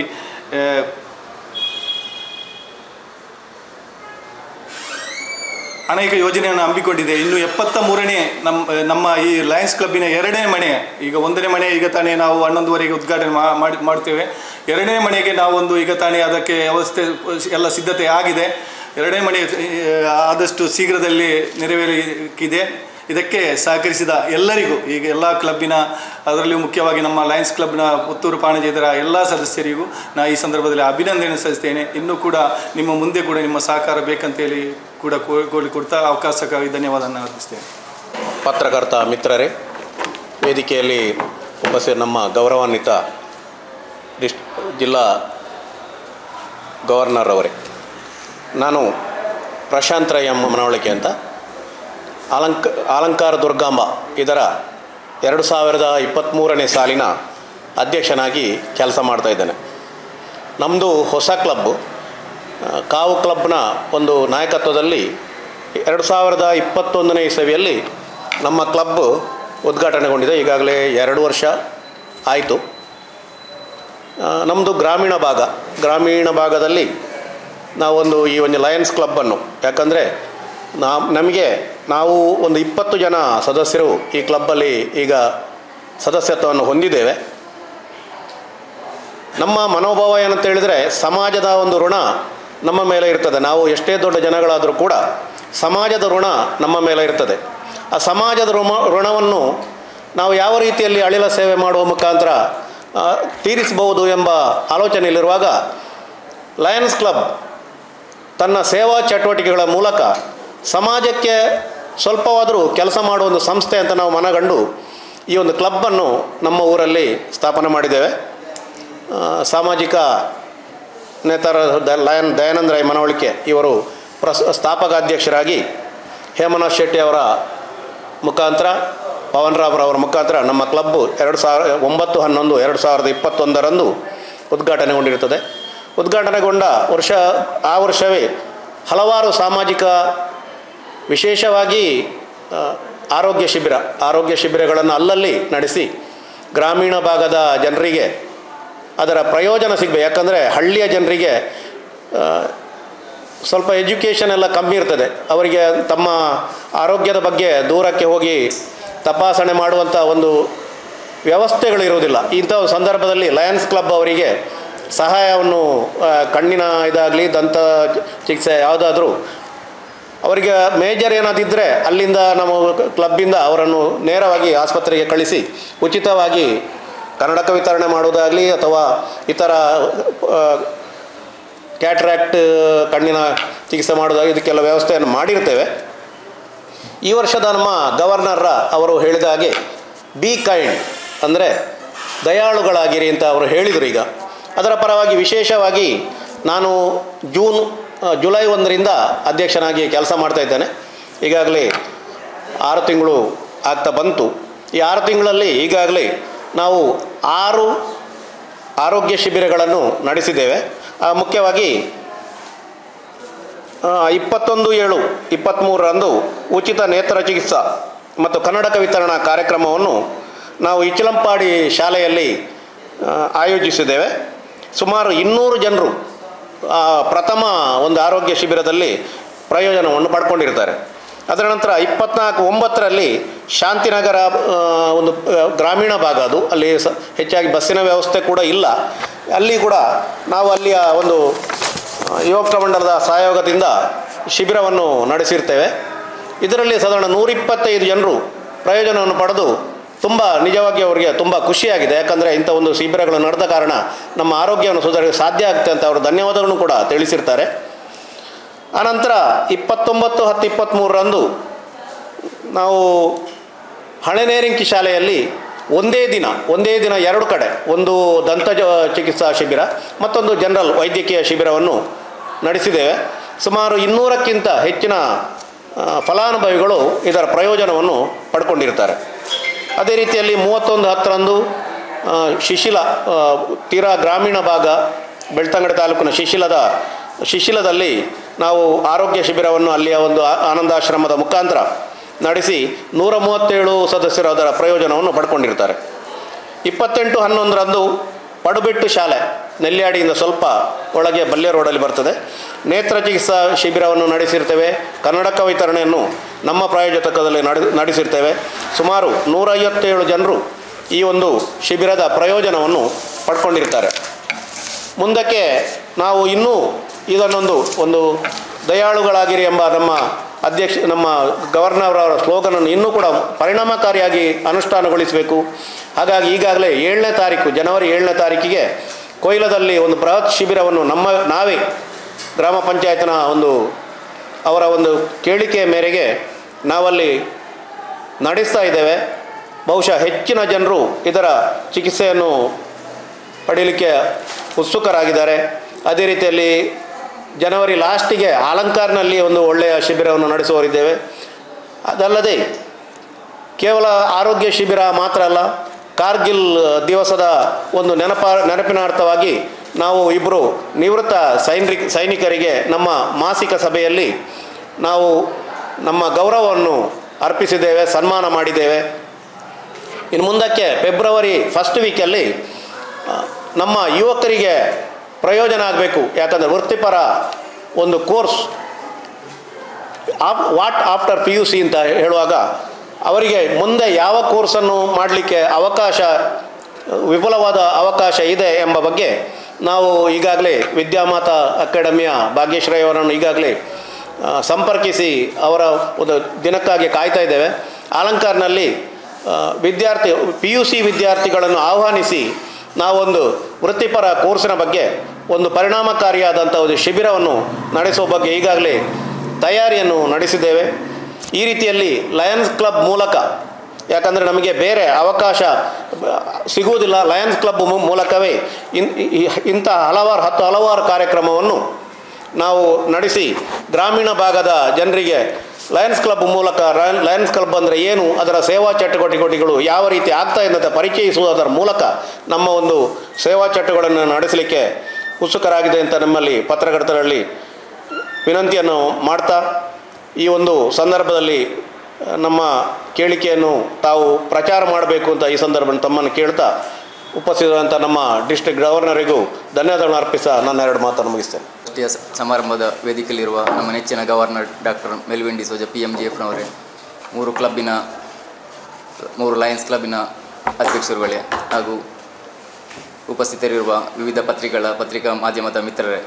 ಅನೇಕ ಯೋಜನೆಯನ್ನು ಹಮ್ಮಿಕೊಂಡಿದೆ. ಇನ್ನು ಎಪ್ಪತ್ತ ಮೂರನೇ ನಮ್ಮ ನಮ್ಮ ಈ ಲಯನ್ಸ್ ಕ್ಲಬ್ಬಿನ ಎರಡನೇ ಮನೆ, ಈಗ ಒಂದನೇ ಮನೆ ಈಗ ತಾನೇ ನಾವು ಹನ್ನೊಂದುವರೆಗೆ ಉದ್ಘಾಟನೆ ಮಾಡಿ ಮಾಡ್ತೇವೆ. ಎರಡನೇ ಮನೆಗೆ ನಾವು ಒಂದು ಈಗ ತಾನೇ ಅದಕ್ಕೆ ವ್ಯವಸ್ಥೆ ಎಲ್ಲ ಸಿದ್ಧತೆ ಆಗಿದೆ. ಎರಡನೇ ಮನೆ ಆದಷ್ಟು ಶೀಘ್ರದಲ್ಲಿ ನೆರವೇರಿದೆ. ಇದಕ್ಕೆ ಸಹಕರಿಸಿದ ಎಲ್ಲರಿಗೂ, ಈಗ ಎಲ್ಲ ಕ್ಲಬ್ಬಿನ, ಅದರಲ್ಲಿಯೂ ಮುಖ್ಯವಾಗಿ ನಮ್ಮ ಲಯನ್ಸ್ ಕ್ಲಬ್ನ ಪುತ್ತೂರು ಪಾಣಾಜಿ ಇದರ ಎಲ್ಲ ಸದಸ್ಯರಿಗೂ ನಾನು ಈ ಸಂದರ್ಭದಲ್ಲಿ ಅಭಿನಂದನೆ ಸಲ್ಲಿಸ್ತೇನೆ. ಇನ್ನೂ ಕೂಡ ನಿಮ್ಮ ಮುಂದೆ ಕೂಡ ನಿಮ್ಮ ಸಹಕಾರ ಬೇಕಂತೇಳಿ ಕೂಡ ಕೋರಿ ಕೊಡ್ತಾ ಅವಕಾಶಕ್ಕಾಗಿ ಧನ್ಯವಾದವನ್ನು ಅರ್ಪಿಸ್ತೇನೆ. ಪತ್ರಕರ್ತ ಮಿತ್ರರೇ, ವೇದಿಕೆಯಲ್ಲಿ ಉಪಸ್ಥಿತ ನಮ್ಮ ಗೌರವಾನ್ವಿತ ಡಿಸ್ ಜಿಲ್ಲಾ ಗವರ್ನರ್ ಅವರೇ, ನಾನು ಪ್ರಶಾಂತ್ ರೈ ಎಂ ಮನವಳಿಕೆ ಅಂತ ಅಲಂಕ ಅಲಂಕಾರ ದುರ್ಗಾಂಬ ಇದರ ಎರಡು ಸಾವಿರದ ಇಪ್ಪತ್ತ್ಮೂರನೇ ಸಾಲಿನ ಅಧ್ಯಕ್ಷನಾಗಿ ಕೆಲಸ ಮಾಡ್ತಾಯಿದ್ದೇನೆ. ನಮ್ಮದು ಹೊಸ ಕ್ಲಬ್ಬು, ಕಾವು ಕ್ಲಬ್ನ ಒಂದು ನಾಯಕತ್ವದಲ್ಲಿ ಎರಡು ಸಾವಿರದ ಇಪ್ಪತ್ತೊಂದನೇ ಇಸವಿಯಲ್ಲಿ ನಮ್ಮ ಕ್ಲಬ್ ಉದ್ಘಾಟನೆಗೊಂಡಿದೆ. ಈಗಾಗಲೇ ಎರಡು ವರ್ಷ ಆಯಿತು. ನಮ್ಮದು ಗ್ರಾಮೀಣ ಭಾಗ, ಗ್ರಾಮೀಣ ಭಾಗದಲ್ಲಿ ನಾವೊಂದು ಈ ಒಂದು ಲಯನ್ಸ್ ಕ್ಲಬ್ಬನ್ನು, ಯಾಕಂದರೆ ನಾ ನಮಗೆ ನಾವು ಒಂದು ಇಪ್ಪತ್ತು ಜನ ಸದಸ್ಯರು ಈ ಕ್ಲಬ್ಬಲ್ಲಿ ಈಗ ಸದಸ್ಯತ್ವವನ್ನು ಹೊಂದಿದ್ದೇವೆ. ನಮ್ಮ ಮನೋಭಾವ ಏನಂತ ಹೇಳಿದರೆ, ಸಮಾಜದ ಒಂದು ಋಣ ನಮ್ಮ ಮೇಲೆ ಇರ್ತದೆ. ನಾವು ಎಷ್ಟೇ ದೊಡ್ಡ ಜನಗಳಾದರೂ ಕೂಡ ಸಮಾಜದ ಋಣ ನಮ್ಮ ಮೇಲೆ ಇರ್ತದೆ. ಆ ಸಮಾಜದ ಋಣ ಋಣವನ್ನು ನಾವು ಯಾವ ರೀತಿಯಲ್ಲಿ ಅಳಿಲ ಸೇವೆ ಮಾಡುವ ಮುಖಾಂತರ ತೀರಿಸಬಹುದು ಎಂಬ ಆಲೋಚನೆಯಲ್ಲಿರುವಾಗ ಲಯನ್ಸ್ ಕ್ಲಬ್ ತನ್ನ ಸೇವಾ ಚಟುವಟಿಕೆಗಳ ಮೂಲಕ ಸಮಾಜಕ್ಕೆ ಸ್ವಲ್ಪವಾದರೂ ಕೆಲಸ ಮಾಡುವ ಒಂದು ಸಂಸ್ಥೆ ಅಂತ ನಾವು ಮನಗಂಡು ಈ ಒಂದು ಕ್ಲಬ್ಬನ್ನು ನಮ್ಮ ಊರಲ್ಲಿ ಸ್ಥಾಪನೆ ಮಾಡಿದ್ದೇವೆ. ಸಾಮಾಜಿಕ ನೇತಾರ ಲಯನ್ ದಯಾನಂದ ರೈ ಮನವಳಿಕೆ ಇವರು ಪ್ರಸ್ ಸ್ಥಾಪಕ ಅಧ್ಯಕ್ಷರಾಗಿ ಹೇಮನಾಥ್ ಶೆಟ್ಟಿ ಅವರ ಮುಖಾಂತರ, ಪವನ್ ರಾವ್ರವರ ಮುಖಾಂತರ ನಮ್ಮ ಕ್ಲಬ್ಬು ಎರಡು ಸಾವಿರ ಒಂಬತ್ತು ಹನ್ನೊಂದು ಎರಡು ಸಾವಿರದ ಇಪ್ಪತ್ತೊಂದರಂದು ಉದ್ಘಾಟನೆಗೊಂಡಿರುತ್ತದೆ. ಉದ್ಘಾಟನೆಗೊಂಡ ವರ್ಷ ಆ ವರ್ಷವೇ ಹಲವಾರು ಸಾಮಾಜಿಕ, ವಿಶೇಷವಾಗಿ ಆರೋಗ್ಯ ಶಿಬಿರ ಆರೋಗ್ಯ ಶಿಬಿರಗಳನ್ನು ಅಲ್ಲಲ್ಲಿ ನಡೆಸಿ ಗ್ರಾಮೀಣ ಭಾಗದ ಜನರಿಗೆ ಅದರ ಪ್ರಯೋಜನ ಸಿಗಬೇಕು. ಯಾಕಂದರೆ ಹಳ್ಳಿಯ ಜನರಿಗೆ ಸ್ವಲ್ಪ ಎಜುಕೇಷನ್ ಎಲ್ಲ ಕಮ್ಮಿ ಇರ್ತದೆ. ಅವರಿಗೆ ತಮ್ಮ ಆರೋಗ್ಯದ ಬಗ್ಗೆ ದೂರಕ್ಕೆ ಹೋಗಿ ತಪಾಸಣೆ ಮಾಡುವಂಥ ಒಂದು ವ್ಯವಸ್ಥೆಗಳಿರುವುದಿಲ್ಲ. ಇಂಥ ಸಂದರ್ಭದಲ್ಲಿ ಲಯನ್ಸ್ ಕ್ಲಬ್ ಅವರಿಗೆ ಸಹಾಯವನ್ನು ಕಣ್ಣಿನ ಇದಾಗಲಿ ದಂತ ಚಿಕಿತ್ಸೆ ಯಾವುದಾದ್ರೂ ಅವರಿಗೆ ಮೇಜರ್ ಏನಾದಿದ್ದರೆ ಅಲ್ಲಿಂದ ನಮ್ಮ ಕ್ಲಬ್ಬಿಂದ ಅವರನ್ನು ನೇರವಾಗಿ ಆಸ್ಪತ್ರೆಗೆ ಕಳಿಸಿ ಉಚಿತವಾಗಿ ಕನ್ನಡಕ ವಿತರಣೆ ಮಾಡುವುದಾಗಲಿ ಅಥವಾ ಇತರ ಕ್ಯಾಟ್ರಾಕ್ಟ್ ಕಣ್ಣಿನ ಚಿಕಿತ್ಸೆ ಮಾಡೋದಾಗಿ ಇದಕ್ಕೆಲ್ಲ ವ್ಯವಸ್ಥೆಯನ್ನು ಮಾಡಿರ್ತೇವೆ. ಈ ವರ್ಷದ ನಮ್ಮ ಗವರ್ನರ ಅವರು ಹೇಳಿದ ಹಾಗೆ ಬಿ ಕೈಂಡ್ ಅಂದರೆ ದಯಾಳುಗಳಾಗಿರಿ ಅಂತ ಅವರು ಹೇಳಿದರು. ಈಗ ಅದರ ಪರವಾಗಿ ವಿಶೇಷವಾಗಿ ನಾನು ಜೂನ್ ಜುಲೈ ಒಂದರಿಂದ ಅಧ್ಯಕ್ಷನಾಗಿ ಕೆಲಸ ಮಾಡ್ತಾಯಿದ್ದೇನೆ. ಈಗಾಗಲೇ ಆರು ತಿಂಗಳು ಆಗ್ತಾ ಬಂತು. ಈ ಆರು ತಿಂಗಳಲ್ಲಿ ಈಗಾಗಲೇ ನಾವು ಆರು ಆರೋಗ್ಯ ಶಿಬಿರಗಳನ್ನು ನಡೆಸಿದ್ದೇವೆ. ಮುಖ್ಯವಾಗಿ ಇಪ್ಪತ್ತೊಂದು ಏಳು ಇಪ್ಪತ್ತ್ಮೂರರಂದು ಉಚಿತ ನೇತ್ರ ಚಿಕಿತ್ಸಾ ಮತ್ತು ಕನ್ನಡಕ ವಿತರಣಾ ಕಾರ್ಯಕ್ರಮವನ್ನು ನಾವು ಇಚಲಂಪಾಡಿ ಶಾಲೆಯಲ್ಲಿ ಆಯೋಜಿಸಿದ್ದೇವೆ. ಸುಮಾರು ಇನ್ನೂರು ಜನರು ಪ್ರಥಮ ಒಂದು ಆರೋಗ್ಯ ಶಿಬಿರದಲ್ಲಿ ಪ್ರಯೋಜನವನ್ನು ಪಡ್ಕೊಂಡಿರ್ತಾರೆ. ಅದರ ನಂತರ ಇಪ್ಪತ್ತ್ನಾಲ್ಕು ಒಂಬತ್ತರಲ್ಲಿ ಶಾಂತಿನಗರ ಒಂದು ಗ್ರಾಮೀಣ ಭಾಗ, ಅದು ಅಲ್ಲಿ ಸ ಹೆಚ್ಚಾಗಿ ಬಸ್ಸಿನ ವ್ಯವಸ್ಥೆ ಕೂಡ ಇಲ್ಲ. ಅಲ್ಲಿ ಕೂಡ ನಾವು ಅಲ್ಲಿಯ ಒಂದು ಯುವಕ ಮಂಡಲದ ಸಹಯೋಗದಿಂದ ಶಿಬಿರವನ್ನು ನಡೆಸಿರ್ತೇವೆ. ಇದರಲ್ಲಿ ಸಾಧಾರಣ ನೂರಿಪ್ಪತ್ತೈದು ಜನರು ಪ್ರಯೋಜನವನ್ನು ಪಡೆದು ತುಂಬ ನಿಜವಾಗಿ ಅವರಿಗೆ ತುಂಬ ಖುಷಿಯಾಗಿದೆ. ಯಾಕಂದರೆ ಇಂಥ ಒಂದು ಶಿಬಿರಗಳು ನಡೆದ ಕಾರಣ ನಮ್ಮ ಆರೋಗ್ಯವನ್ನು ಸುಧಾರಿಸಲು ಸಾಧ್ಯ ಆಗುತ್ತೆ ಅಂತ ಅವರು ಧನ್ಯವಾದಗಳನ್ನು ಕೂಡ ತಿಳಿಸಿರ್ತಾರೆ. ಆನಂತರ ಇಪ್ಪತ್ತೊಂಬತ್ತು ಹತ್ತು ಇಪ್ಪತ್ತ್ಮೂರರಂದು ನಾವು ಹಳೆನೇರಿಂಕಿ ಶಾಲೆಯಲ್ಲಿ ಒಂದೇ ದಿನ ಒಂದೇ ದಿನ ಎರಡು ಕಡೆ, ಒಂದು ದಂತ ಚಿಕಿತ್ಸಾ ಶಿಬಿರ ಮತ್ತೊಂದು ಜನರಲ್ ವೈದ್ಯಕೀಯ ಶಿಬಿರವನ್ನು ನಡೆಸಿದ್ದೇವೆ. ಸುಮಾರು ಇನ್ನೂರಕ್ಕಿಂತ ಹೆಚ್ಚಿನ ಫಲಾನುಭವಿಗಳು ಇದರ ಪ್ರಯೋಜನವನ್ನು ಪಡ್ಕೊಂಡಿರ್ತಾರೆ. ಅದೇ ರೀತಿಯಲ್ಲಿ ಮೂವತ್ತೊಂದು ಹತ್ತರಂದು ಶಿಶಿಲ ತೀರಾ ಗ್ರಾಮೀಣ ಭಾಗ ಬೆಳ್ತಂಗಡಿ ತಾಲೂಕಿನ ಶಿಶಿಲದ ಶಿಶಿಲದಲ್ಲಿ ನಾವು ಆರೋಗ್ಯ ಶಿಬಿರವನ್ನು ಅಲ್ಲಿಯ ಒಂದು ಆನಂದಾಶ್ರಮದ ಮುಖಾಂತರ ನಡೆಸಿ ನೂರ ಮೂವತ್ತೇಳು ಸದಸ್ಯರು ಅದರ ಪ್ರಯೋಜನವನ್ನು ಪಡ್ಕೊಂಡಿರ್ತಾರೆ. ಇಪ್ಪತ್ತೆಂಟು ಹನ್ನೊಂದರಂದು ಪಡುಬಿಟ್ಟು ಶಾಲೆ ನೆಲ್ಯಾಡಿಯಿಂದ ಸ್ವಲ್ಪ ಒಳಗೆ ಬಲ್ಯ ರೋಡಲ್ಲಿ ಬರ್ತದೆ, ನೇತ್ರ ಚಿಕಿತ್ಸಾ ಶಿಬಿರವನ್ನು ನಡೆಸಿರ್ತೇವೆ. ಕನ್ನಡಕ ವಿತರಣೆಯನ್ನು ನಮ್ಮ ಪ್ರಾಯೋಜಕದಲ್ಲಿ ನಡೆ ನಡೆಸಿರ್ತೇವೆ. ಸುಮಾರು ನೂರೈವತ್ತೇಳು ಜನರು ಈ ಒಂದು ಶಿಬಿರದ ಪ್ರಯೋಜನವನ್ನು ಪಡ್ಕೊಂಡಿರ್ತಾರೆ. ಮುಂದಕ್ಕೆ ನಾವು ಇನ್ನೂ ಇದನ್ನೊಂದು ಒಂದು ದಯಾಳುಗಳಾಗಿರಿ ಎಂಬ ನಮ್ಮ ಅಧ್ಯಕ್ಷ ನಮ್ಮ ಗವರ್ನರ್ ಅವರ ಸ್ಲೋಗನನ್ನು ಇನ್ನೂ ಕೂಡ ಪರಿಣಾಮಕಾರಿಯಾಗಿ ಅನುಷ್ಠಾನಗೊಳಿಸಬೇಕು. ಹಾಗಾಗಿ ಈಗಾಗಲೇ ಏಳನೇ ತಾರೀಕು ಜನವರಿ ಏಳನೇ ತಾರೀಕಿಗೆ ಕೊಯ್ಲದಲ್ಲಿ ಒಂದು ಬೃಹತ್ ಶಿಬಿರವನ್ನು ನಮ್ಮ ನಾವೇ ಗ್ರಾಮ ಪಂಚಾಯತ್ನ ಒಂದು ಅವರ ಒಂದು ಕೇಳಿಕೆಯ ಮೇರೆಗೆ ನಾವಲ್ಲಿ ನಡೆಸ್ತಾ ಇದ್ದೇವೆ. ಬಹುಶಃ ಹೆಚ್ಚಿನ ಜನರು ಇದರ ಚಿಕಿತ್ಸೆಯನ್ನು ಪಡೀಲಿಕ್ಕೆ ಉತ್ಸುಕರಾಗಿದ್ದಾರೆ. ಅದೇ ರೀತಿಯಲ್ಲಿ ಜನವರಿ ಲಾಸ್ಟಿಗೆ ಅಲಂಕಾರ್ನಲ್ಲಿ ಒಂದು ಒಳ್ಳೆಯ ಶಿಬಿರವನ್ನು ನಡೆಸುವವರಿದ್ದೇವೆ. ಅದಲ್ಲದೆ ಕೇವಲ ಆರೋಗ್ಯ ಶಿಬಿರ ಮಾತ್ರ ಅಲ್ಲ, ಕಾರ್ಗಿಲ್ ದಿವಸದ ಒಂದು ನೆನಪ ನೆನಪಿನಾರ್ಥವಾಗಿ ನಾವು ಇಬ್ಬರು ನಿವೃತ್ತ ಸೈನಿಕ ಸೈನಿಕರಿಗೆ ನಮ್ಮ ಮಾಸಿಕ ಸಭೆಯಲ್ಲಿ ನಾವು ನಮ್ಮ ಗೌರವವನ್ನು ಅರ್ಪಿಸಿದ್ದೇವೆ, ಸನ್ಮಾನ ಮಾಡಿದ್ದೇವೆ. ಇನ್ನು ಮುಂದಕ್ಕೆ ಫೆಬ್ರವರಿ ಫಸ್ಟ್ ವೀಕಲ್ಲಿ ನಮ್ಮ ಯುವಕರಿಗೆ ಪ್ರಯೋಜನ ಆಗಬೇಕು. ಯಾಕಂದರೆ ವೃತ್ತಿಪರ ಒಂದು course of what after P U C ಅಂತ ಹೇಳುವಾಗ ಅವರಿಗೆ ಮುಂದೆ ಯಾವ ಕೋರ್ಸನ್ನು ಮಾಡಲಿಕ್ಕೆ ಅವಕಾಶ ವಿಪುಲವಾದ ಅವಕಾಶ ಇದೆ ಎಂಬ ಬಗ್ಗೆ ನಾವು ಈಗಾಗಲೇ ವಿದ್ಯಾಮಾತಾ ಅಕಾಡೆಮಿಯ ಭಾಗ್ಯಶ್ರೀ ಅವರನ್ನು ಈಗಾಗಲೇ ಸಂಪರ್ಕಿಸಿ ಅವರ ಒಂದು ದಿನಕ್ಕಾಗಿ ಕಾಯ್ತಾ ಇದ್ದೇವೆ. ಅಲಂಕಾರ್ನಲ್ಲಿ ವಿದ್ಯಾರ್ಥಿ ಪಿ ಯು ಸಿ ವಿದ್ಯಾರ್ಥಿಗಳನ್ನು ಆಹ್ವಾನಿಸಿ ನಾವೊಂದು ವೃತ್ತಿಪರ ಕೋರ್ಸಿನ ಬಗ್ಗೆ ಒಂದು ಪರಿಣಾಮಕಾರಿಯಾದಂಥ ಒಂದು ಶಿಬಿರವನ್ನು ನಡೆಸುವ ಬಗ್ಗೆ ಈಗಾಗಲೇ ತಯಾರಿಯನ್ನು ನಡೆಸಿದ್ದೇವೆ. ಈ ರೀತಿಯಲ್ಲಿ ಲಯನ್ಸ್ ಕ್ಲಬ್ ಮೂಲಕ, ಯಾಕಂದರೆ ನಮಗೆ ಬೇರೆ ಅವಕಾಶ ಸಿಗುವುದಿಲ್ಲ, ಲಯನ್ಸ್ ಕ್ಲಬ್ ಮೂಲಕವೇ ಇನ್ ಇಂಥ ಹಲವಾರು ಹತ್ತು ಹಲವಾರು ಕಾರ್ಯಕ್ರಮವನ್ನು ನಾವು ನಡೆಸಿ ಗ್ರಾಮೀಣ ಭಾಗದ ಜನರಿಗೆ ಲಯನ್ಸ್ ಕ್ಲಬ್ ಮೂಲಕ ಲಯನ್ಸ್ ಕ್ಲಬ್ ಅಂದರೆ ಏನು, ಅದರ ಸೇವಾ ಚಟುವಟಿಕೆಗಳು ಯಾವ ರೀತಿ ಆಗ್ತಾ ಇದೆ ಅಂತ ಪರಿಚಯಿಸುವುದರ ಮೂಲಕ ನಮ್ಮ ಒಂದು ಸೇವಾ ಚಟುವಟಿಕೆಗಳನ್ನು ನಡೆಸಲಿಕ್ಕೆ ಉತ್ಸುಕರಾಗಿದೆ ಅಂತ ನಮ್ಮಲ್ಲಿ ಪತ್ರಕರ್ತರಲ್ಲಿ ವಿನಂತಿಯನ್ನು ಮಾಡ್ತಾ, ಈ ಒಂದು ಸಂದರ್ಭದಲ್ಲಿ ನಮ್ಮ ಕೇಳಿಕೆಯನ್ನು ತಾವು ಪ್ರಚಾರ ಮಾಡಬೇಕು ಅಂತ ಈ ಸಂದರ್ಭದಲ್ಲಿ ತಮ್ಮನ್ನು ಕೇಳ್ತಾ ಉಪಸ್ಥಿತರಂಥ ನಮ್ಮ ಡಿಸ್ಟ್ರಿಕ್ಟ್ ಗವರ್ನರಿಗೂ ಧನ್ಯವಾದಗಳನ್ನು ಅರ್ಪಿಸ ನನ್ನ ಎರಡು ಮಾತನ್ನು ಮುಗಿಸ್ತೇನೆ. ರಾಷ್ಟ್ರೀಯ ಸಮಾರಂಭದ ವೇದಿಕೆಯಲ್ಲಿರುವ ನಮ್ಮ ನೆಚ್ಚಿನ governor doctor Melvin D'Souza P M J ಎಫ್ನವರೇ, ಮೂರು ಕ್ಲಬ್ಬಿನ ಮೂರು ಲಯನ್ಸ್ ಕ್ಲಬ್ಬಿನ ಅಧ್ಯಕ್ಷರುಗಳೇ ಹಾಗೂ ಉಪಸ್ಥಿತರಿರುವ ವಿವಿಧ ಪತ್ರಿಕೆಗಳ ಪತ್ರಿಕಾ ಮಾಧ್ಯಮದ ಮಿತ್ರರೇ,